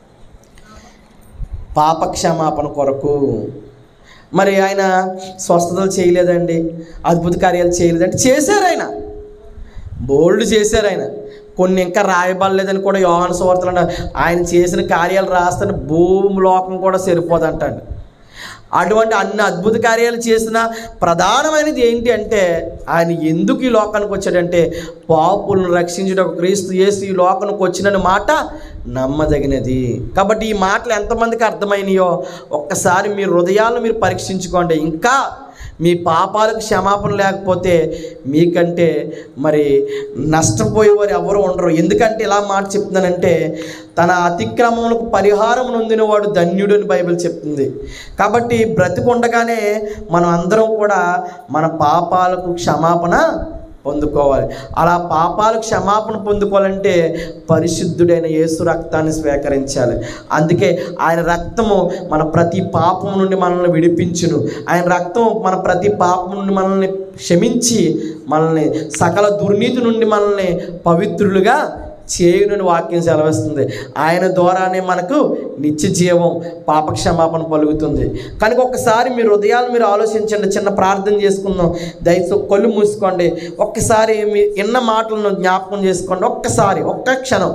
పాపక్షమాపణ కొరకు. మరి ఆయన స్వస్థతలు చేయలేదండి, అద్భుత కార్యాలు చేయలేదంటే చేశారు, ఆయన బోల్డ్ చేశారు. ఆయన కొన్ని ఇంకా రాయబడలేదని కూడా యోహాను సువార్తలో ఆయన చేసిన కార్యాలు రాస్తే భూమి లోకం కూడా సరిపోదంటండి. అటువంటి అన్ని అద్భుత కార్యాలు చేసిన ప్రధానమైనది ఏంటి అంటే ఆయన ఎందుకు ఈ లోకానికి వచ్చాడంటే పాపులను రక్షించడం క్రీస్తు యేసు ఈ లోకానికి వచ్చిన మాట నమ్మదగినది. కాబట్టి ఈ మాటలు ఎంతమందికి అర్థమైనాయో ఒక్కసారి మీ హృదయాలను మీరు పరీక్షించుకోండి. ఇంకా మీ పాపాలకు క్షమాపణ లేకపోతే మీకంటే మరి నష్టపోయేవారు ఎవరు ఉండరు. ఎందుకంటే ఇలా మాట చెప్తున్నానంటే తన అతిక్రమములకు పరిహారం నొందినవాడు ధన్యుడు అని బైబిల్ చెప్తుంది. కాబట్టి బ్రతికుండగానే మనం అందరం కూడా మన పాపాలకు క్షమాపణ పొందుకోవాలి. అలా పాపాలు క్షమాపణ పొందుకోవాలంటే పరిశుద్ధుడైన యేసు రక్తాన్ని స్వీకరించాలి. అందుకే ఆయన రక్తము మన ప్రతి పాపం నుండి మనల్ని విడిపించును. ఆయన రక్తం మన ప్రతి పాపం నుండి మనల్ని క్షమించి మనల్ని సకల దుర్నీతి నుండి మనల్ని పవిత్రులుగా చేయునని వాక్యం సెలవిస్తుంది. ఆయన ద్వారానే మనకు నిత్య జీవం, పాపక్షమాపణ పలుకుతుంది. కనుక ఒక్కసారి మీ హృదయాలు మీరు ఆలోచించండి. చిన్న ప్రార్థన చేసుకుందాం. దయచేసి కళ్ళు మూసుకోండి. ఒక్కసారి మీ ఎన్న మాటలను జ్ఞాపకం చేసుకోండి. ఒక్కసారి ఒక్క క్షణం.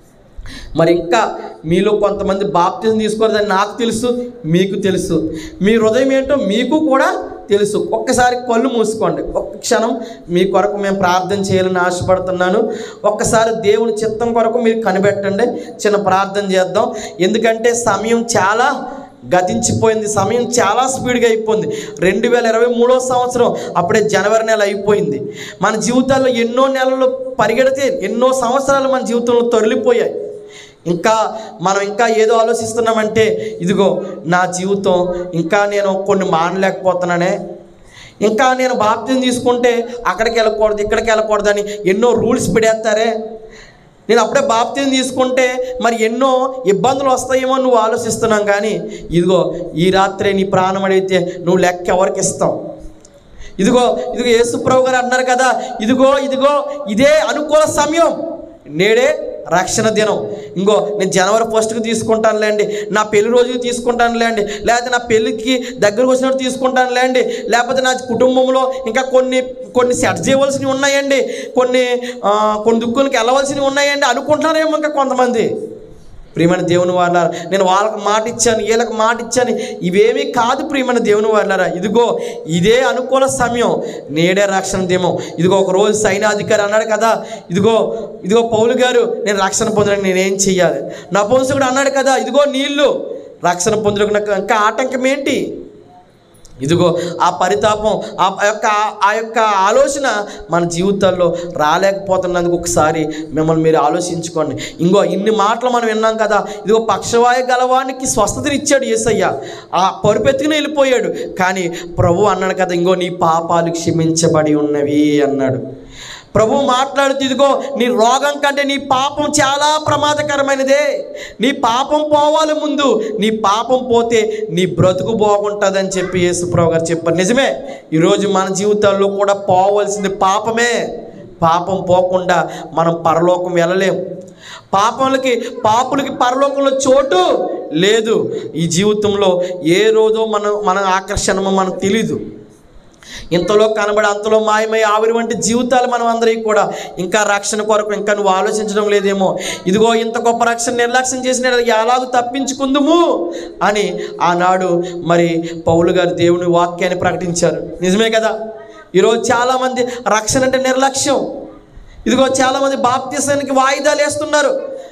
మరి ఇంకా మీలో కొంతమంది బాప్తిజం తీసుకోలేదని నాకు తెలుసు, మీకు తెలుసు. మీ హృదయం ఏంటో మీకు కూడా తెలుసు. ఒక్కసారి కళ్ళు మూసుకోండి. ఒక్క క్షణం మీ కొరకు మేము ప్రార్థన చేయాలని ఆశపడుతున్నాను. ఒక్కసారి దేవుని చిత్తం కొరకు మీరు కనిపెట్టండి. చిన్న ప్రార్థన చేద్దాం. ఎందుకంటే సమయం చాలా గతించిపోయింది. సమయం చాలా స్పీడ్గా అయిపోయింది. రెండు వేల ఇరవై మూడో సంవత్సరం అప్పుడే జనవరి నెల అయిపోయింది. మన జీవితాల్లో ఎన్నో నెలలు పరిగెడితే ఎన్నో సంవత్సరాలు మన జీవితంలో తొలిపోయాయి. ఇంకా మనం ఇంకా ఏదో ఆలోచిస్తున్నామంటే, ఇదిగో నా జీవితం ఇంకా నేను కొన్ని మానలేకపోతున్నానే, ఇంకా నేను బాప్తిజం తీసుకుంటే అక్కడికి వెళ్ళకూడదు ఇక్కడికి వెళ్ళకూడదని ఎన్నో రూల్స్ పెడేస్తారే, నేను అప్పుడే బాప్తిజం తీసుకుంటే మరి ఎన్నో ఇబ్బందులు వస్తాయేమో నువ్వు ఆలోచిస్తున్నాం. కానీ ఇదిగో ఈ రాత్రే నీ ప్రాణం అడిగితే నువ్వు లెక్క ఎవరికి ఇస్తావు? ఇదిగో ఇదిగో యేసుప్రభు గారు అన్నారు కదా, ఇదిగో ఇదిగో ఇదే అనుకూల సమయం, నేడే రక్షణ దినం. ఇంకో నేను జనవరి ఫస్ట్కి తీసుకుంటాను లేండి, నా పెళ్లి రోజుకి తీసుకుంటాను లేండి, లేకపోతే నా పెళ్ళికి దగ్గరకు వచ్చినట్టు తీసుకుంటాను లేండి, లేకపోతే నా కుటుంబంలో ఇంకా కొన్ని కొన్ని సెట్ చేయవలసినవి ఉన్నాయండి, కొన్ని కొన్ని దుక్కులకి వెళ్ళవలసినవి ఉన్నాయండి అనుకుంటున్నారేమో ఇంకా కొంతమంది. ప్రియమైన దేవుని వాళ్ళారా, నేను వాళ్ళకి మాట ఇచ్చాను, వీళ్ళకి మాట ఇచ్చాను, ఇవేమీ కాదు ప్రియమైన దేవుని వాళ్ళారా. ఇదిగో ఇదే అనుకూల సమయం, నేడే రక్షణ దినం. ఇదిగో ఒక రోజు సైన్యాధికారి అన్నాడు కదా, ఇదిగో ఇదిగో పౌలు గారు నేను రక్షణ పొందడానికి నేనేం చెయ్యాలి? నపుంసకుడు అన్నాడు కదా, ఇదిగో నీళ్ళు రక్షణ పొందడానికి ఇంకా ఆటంకం ఏంటి? ఇదిగో ఆ పరితాపం, ఆ యొక్క ఆ యొక్క ఆలోచన మన జీవితాల్లో రాలేకపోతున్నందుకు ఒకసారి మిమ్మల్ని మీరు ఆలోచించుకోండి. ఇంకో ఇన్ని మాటలు మనం విన్నాం కదా, ఇదిగో పక్షవాయు గలవానికి స్వస్థతని ఇచ్చాడు యేసయ్య, ఆ పరుపెత్తుకుని వెళ్ళిపోయాడు. కానీ ప్రభు అన్నాడు కదా, ఇంకో నీ పాపాలు క్షమించబడి ఉన్నవి అన్నాడు. ప్రభు మాట్లాడుతూ ఇదిగో నీ రోగం కంటే నీ పాపం చాలా ప్రమాదకరమైనదే, నీ పాపం పోవాలి ముందు, నీ పాపం పోతే నీ బ్రతుకు బాగుంటుందని చెప్పి యేసుప్రభు గారు చెప్పారు. నిజమే, ఈరోజు మన జీవితాల్లో కూడా పోవలసింది పాపమే. పాపం పోకుండా మనం పరలోకం వెళ్ళలేం. పాపములకి పాపులకి పరలోకంలో చోటు లేదు. ఈ జీవితంలో ఏ రోజో మనం మన ఆకర్షణమో మనకు తెలీదు. ఇంతలో కనబడి అంతలో మాయమై ఆవిరి వంటి జీవితాలు మనం అందరికీ కూడా ఇంకా రక్షణ కొరకు ఇంకా నువ్వు ఆలోచించడం లేదేమో. ఇదిగో ఇంత గొప్ప రక్షణ నిర్లక్ష్యం చేసిన ఎలాగూ తప్పించుకుందుము అని ఆనాడు మరి పౌలు గారు దేవుని వాక్యాన్ని ప్రకటించారు. నిజమే కదా, ఈరోజు చాలామంది రక్షణ అంటే నిర్లక్ష్యం. ఇదిగో చాలామంది బాప్తిసానికి వాయిదాలు వేస్తున్నారు.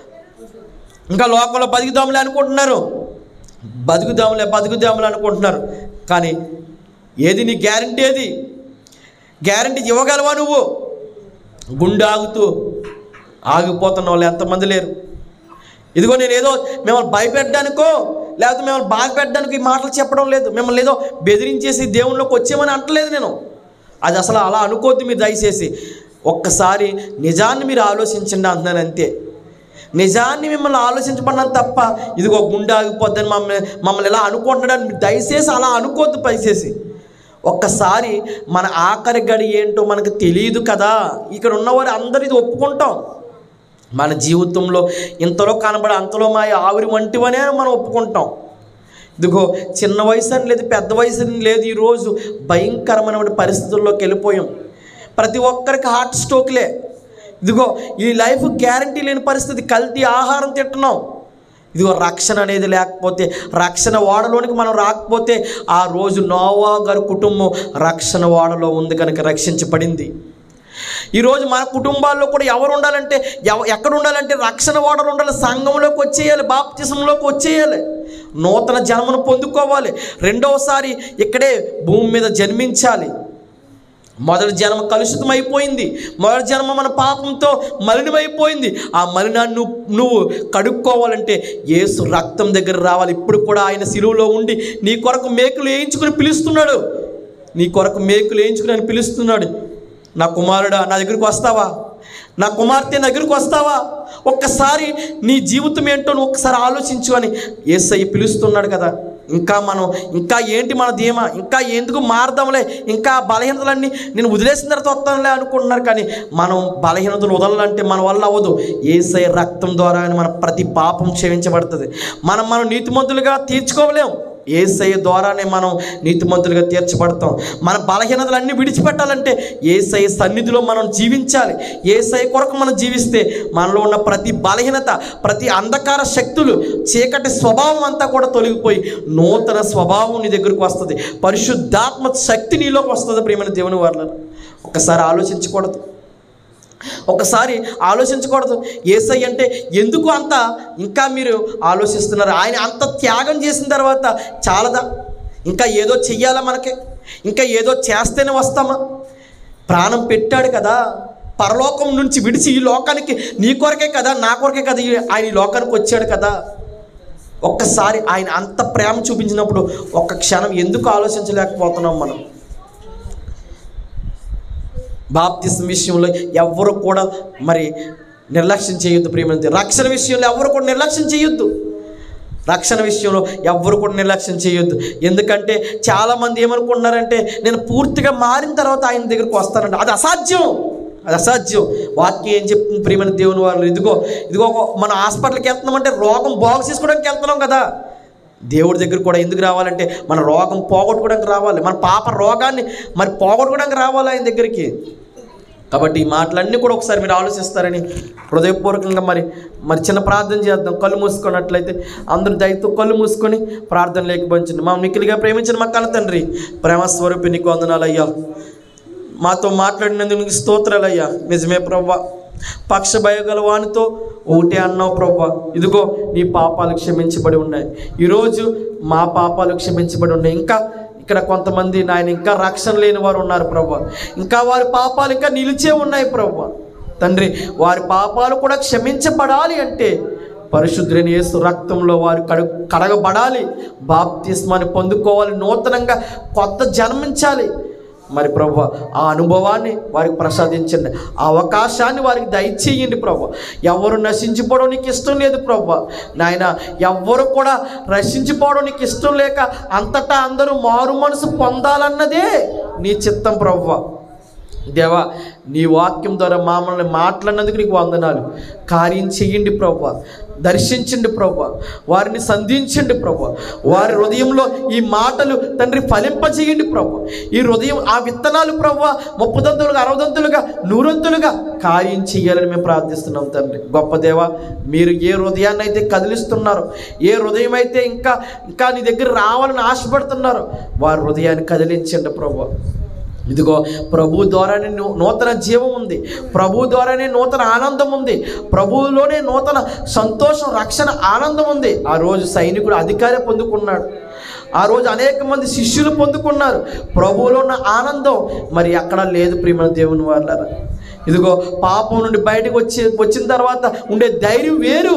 ఇంకా లోకంలో బతుకుదాములే అనుకుంటున్నారు, బతుకుదాములే బతుకుదాములే అనుకుంటున్నారు. కానీ ఏది నీ గ్యారంటీ? ఏది గ్యారంటీ ఇవ్వగలవా నువ్వు? గుండె ఆగుతూ ఆగిపోతున్న వాళ్ళు ఎంతమంది లేరు? ఇదిగో నేను ఏదో మిమ్మల్ని భయపెట్టడానికో లేకపోతే మిమ్మల్ని బాధ పెట్టడానికి ఈ మాటలు చెప్పడం లేదు, మిమ్మల్ని ఏదో బెదిరించేసి దేవుళ్ళలోకి వచ్చేమని అంటలేదు నేను. అది అసలు అలా అనుకోద్దు మీరు దయచేసి. ఒక్కసారి నిజాన్ని మీరు ఆలోచించండి అంటున్నాను అంతే. నిజాన్ని మిమ్మల్ని ఆలోచించబడినాను తప్ప ఇదిగో గుండె ఆగిపోద్దని మమ్మల్ని మమ్మల్ని ఎలా అనుకుంటున్నాడని దయచేసి అలా అనుకోద్దు. దయచేసి ఒక్కసారి మన ఆఖరి గడి ఏంటో మనకు తెలియదు కదా. ఇక్కడ ఉన్నవారు అందరూ ఇది ఒప్పుకుంటాం. మన జీవితంలో ఇంతలో కనబడి అంతలో మా ఆవిరి వంటివనే మనం ఒప్పుకుంటాం. ఇదిగో చిన్న వయసు అని లేదు, పెద్ద వయసు అని లేదు, ఈరోజు భయంకరమైన పరిస్థితుల్లోకి వెళ్ళిపోయాం. ప్రతి ఒక్కరికి హార్ట్ స్ట్రోక్లే. ఇదిగో ఈ లైఫ్ గ్యారంటీ లేని పరిస్థితి, కల్తీ ఆహారం తింటున్నాం. ఇదిగో రక్షణ అనేది లేకపోతే, రక్షణ ఓడలోనికి మనం రాకపోతే, ఆ రోజు నోవా గారి కుటుంబం రక్షణ ఓడలో ఉంది కనుక రక్షించబడింది. ఈరోజు మన కుటుంబాల్లో కూడా ఎవరు ఉండాలంటే ఎవ ఎక్కడ ఉండాలంటే రక్షణ ఓడలు ఉండాలి, సంఘంలోకి వచ్చేయాలి, బాప్తిసంలోకి వచ్చేయాలి, నూతన జన్మను పొందుకోవాలి, రెండవసారి ఇక్కడే భూమి మీద జన్మించాలి. మొదటి జన్మ కలుషితం అయిపోయింది, మొదటి జన్మ మన పాపంతో మలినమైపోయింది. ఆ మలినాన్ని నువ్వు నువ్వు కడుక్కోవాలంటే యేసు రక్తం దగ్గర రావాలి. ఇప్పుడు కూడా ఆయన శిలువలో ఉండి నీ కొరకు మేకులు వేయించుకుని పిలుస్తున్నాడు, నీ కొరకు మేకులు వేయించుకుని ఆయన పిలుస్తున్నాడు. నా కుమారుడా నా దగ్గరికి వస్తావా, నా కుమార్తె నా దగ్గరికి వస్తావా, ఒక్కసారి నీ జీవితం ఏంటో నువ్వు ఒక్కసారి ఆలోచించు అని యేసయ్య పిలుస్తున్నాడు కదా. ఇంకా మనం ఇంకా ఏంటి మన ధీమా, ఇంకా ఎందుకు మారదాంలే, ఇంకా బలహీనతలన్నీ నేను వదిలేసిన తర్వాత వస్తానులే అనుకుంటున్నారు. కానీ మనం బలహీనతలు వదలాలంటే మన వల్ల అవ్వదు. యేసయ్య రక్తం ద్వారా మన ప్రతి పాపం క్షమించబడుతుంది. మనం మనం నీతిమంతులుగా తీర్చుకోలేము, యేసయ్య ద్వారానే మనం నీతిమంతులుగా తీర్చబడతాం. మన బలహీనతలన్నీ విడిచిపెట్టాలంటే యేసయ్య సన్నిధిలో మనం జీవించాలి. యేసయ్య కొరకు మనం జీవిస్తే మనలో ఉన్న ప్రతి బలహీనత, ప్రతి అంధకార శక్తులు, చీకటి స్వభావం అంతా కూడా తొలగిపోయి నూతన స్వభావం నీ దగ్గరకు వస్తుంది. పరిశుద్ధాత్మ శక్తి నీలోకి వస్తుంది. ప్రియమైన దేవుని వారలారా, ఒకసారి ఆలోచించకూడదు, ఒకసారి ఆలోచించకూడదు. యేసయ్య అంటే ఎందుకు అంత ఇంకా మీరు ఆలోచిస్తున్నారు? ఆయన అంత త్యాగం చేసిన తర్వాత చాలదా? ఇంకా ఏదో చెయ్యాలా మనకి? ఇంకా ఏదో చేస్తేనే వస్తామా? ప్రాణం పెట్టాడు కదా, పరలోకం నుంచి విడిచి ఈ లోకానికి నీ కొరకే కదా, నా కొరకే కదా ఆయన ఈ లోకానికి వచ్చాడు కదా. ఒక్కసారి ఆయన అంత ప్రేమ చూపించినప్పుడు ఒక్క క్షణం ఎందుకు ఆలోచించలేకపోతున్నాం మనం? బాప్తిసం విషయంలో ఎవరు కూడా మరి నిర్లక్ష్యం చేయొద్దు. ప్రియమైన రక్షణ విషయంలో ఎవరు కూడా నిర్లక్ష్యం చేయొద్దు. రక్షణ విషయంలో ఎవరు కూడా నిర్లక్ష్యం చేయొద్దు. ఎందుకంటే చాలామంది ఏమనుకుంటున్నారంటే నేను పూర్తిగా మారిన తర్వాత ఆయన దగ్గరికి వస్తానంట. అది అసాధ్యం, అది అసాధ్యం. వాక్యం ఏం చెప్తుంది ప్రియమైన దేవుని వాళ్ళు? ఇదిగో ఇదిగో మనం హాస్పిటల్కి వెళ్తున్నామంటే రోగం బాగు చేసుకోవడానికి వెళ్తున్నాం కదా. దేవుడి దగ్గర కూడా ఎందుకు రావాలంటే మన రోగం పోగొట్టుకోవడానికి రావాలి, మన పాప రోగాన్ని మరి పోగొట్టుకోవడానికి రావాలి ఆయన దగ్గరికి. కాబట్టి ఈ మాటలన్నీ కూడా ఒకసారి మీరు ఆలోచిస్తారని హృదయపూర్వకంగా మరి మరి చిన్న ప్రార్థన చేద్దాం. కళ్ళు మూసుకున్నట్లయితే అందరూ దయతో కళ్ళు మూసుకొని ప్రార్థన లేకపోయించండి. మా మిక్కిలిగా ప్రేమించిన మా కన్న తండ్రి, ప్రేమ స్వరూపి నీకు వందనాలయ్యా. మాతో మాట్లాడినందుకు నీకు స్తోత్రాలయ్యా. నిజమే ప్రభువా, పక్ష భయగల వానితో ఒకటే అన్నావు ప్రభువా. ఇదిగో నీ పాపాలు క్షమించబడి ఉన్నాయి. ఈరోజు మా పాపాలు క్షమించబడి ఉన్నాయి. ఇంకా ఇక్కడ కొంతమంది నాయన ఇంకా రక్షణ లేని వారు ఉన్నారు ప్రభువా. ఇంకా వారి పాపాలు ఇంకా నిలిచే ఉన్నాయి ప్రభువా. తండ్రి, వారి పాపాలు కూడా క్షమించబడాలి అంటే పరిశుద్ధులైన యేసు రక్తంలో వారు కడు కడగబడాలి, బాప్తిస్మాన్ని పొందుకోవాలి, నూతనంగా కొత్త జన్మించాలి. మరి ప్రభువా, ఆ అనుభవాన్ని వారికి ప్రసాదించండి, ఆ అవకాశాన్ని వారికి దయచేయండి ప్రభువా. ఎవరు నశించిపోవడం నీకు ఇష్టం లేదు ప్రభువా. నాయన, ఎవ్వరు కూడా నశించిపోవడం నీకు ఇష్టం లేక అంతటా అందరూ మారు మనసు పొందాలన్నదే నీ చిత్తం ప్రభువా. దేవా, నీ వాక్యం ద్వారా మమ్మల్ని మాట్లాడినందుకు నీకు వందనాలు. కార్యం చెయ్యండి ప్రభువా, దర్శించండి ప్రభువా, వారిని సంధించండి ప్రభువా. వారి హృదయంలో ఈ మాటలు తండ్రి ఫలింపజేయండి ప్రభువా. ఈ హృదయం ఆ విత్తనాలు ప్రభువా ముప్పదంతులుగా, అరవదంతులుగా, నూరంతులుగా కార్యం చెయ్యాలని మేము ప్రార్థిస్తున్నాం తండ్రి. గొప్ప దేవా, మీరు ఏ హృదయాన్ని అయితే కదిలిస్తున్నారో, ఏ హృదయం అయితే ఇంకా ఇంకా నీ దగ్గర రావాలని ఆశపడుతున్నారో వారి హృదయాన్ని కదిలించండి ప్రభువా. ఇదిగో ప్రభు ద్వారానే నూతన జీవం ఉంది, ప్రభు ద్వారానే నూతన ఆనందం ఉంది, ప్రభువులోనే నూతన సంతోషం, రక్షణ, ఆనందం ఉంది. ఆ రోజు సైనికుడు అధికారి పొందుకున్నాడు, ఆ రోజు అనేక మంది శిష్యులు పొందుకున్నారు. ప్రభువులో ఉన్న ఆనందం మరి ఎక్కడ లేదు ప్రియమైన దేవుని వాళ్ళారా. ఇదిగో పాపం నుండి బయటకు వచ్చి వచ్చిన తర్వాత ఉండే ధైర్యం వేరు.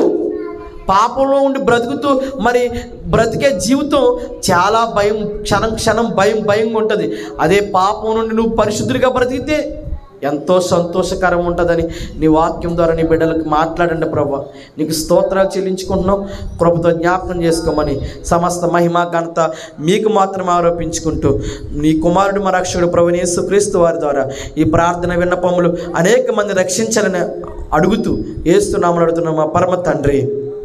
పాపంలో ఉండి బ్రతుకుతూ మరి బ్రతికే జీవితం చాలా భయం, క్షణం క్షణం భయం భయంగా ఉంటుంది. అదే పాపం నుండి నువ్వు పరిశుద్ధుడిగా బ్రతికితే ఎంతో సంతోషకరం ఉంటుందని నీ వాక్యం ద్వారా నీ బిడ్డలకు మాట్లాడండి ప్రభా. నీకు స్తోత్రాలు చెల్లించుకుంటున్నాం. కృపతో జ్ఞాపకం చేసుకోమని సమస్త మహిమ ఘనత మీకు మాత్రమే ఆరోపించుకుంటూ నీ కుమారుడు మా రక్షకుడు ప్రభువైన యేసుక్రీస్తు వారి ద్వారా ఈ ప్రార్థన విన్నపములు అనేక మంది రక్షించాలని అడుగుతూ యేసునామమున అడుగుతున్నాం మా పరమ తండ్రి,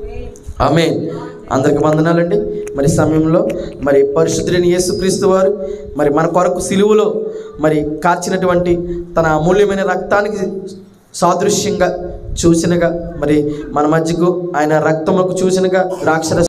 ఆమేన్. అందరికి వందనాలండి. మరి సమయంలో మరి పరిశుద్ధుడైన యేసుక్రీస్తు వారు మరి మన కొరకు సిలువలో మరి కార్చినటువంటి తన అమూల్యమైన రక్తానికి సాదృశ్యంగా చూసినగా మరి మన మధ్యకు ఆయన రక్తములకు చూసినగా ద్రాక్షరసం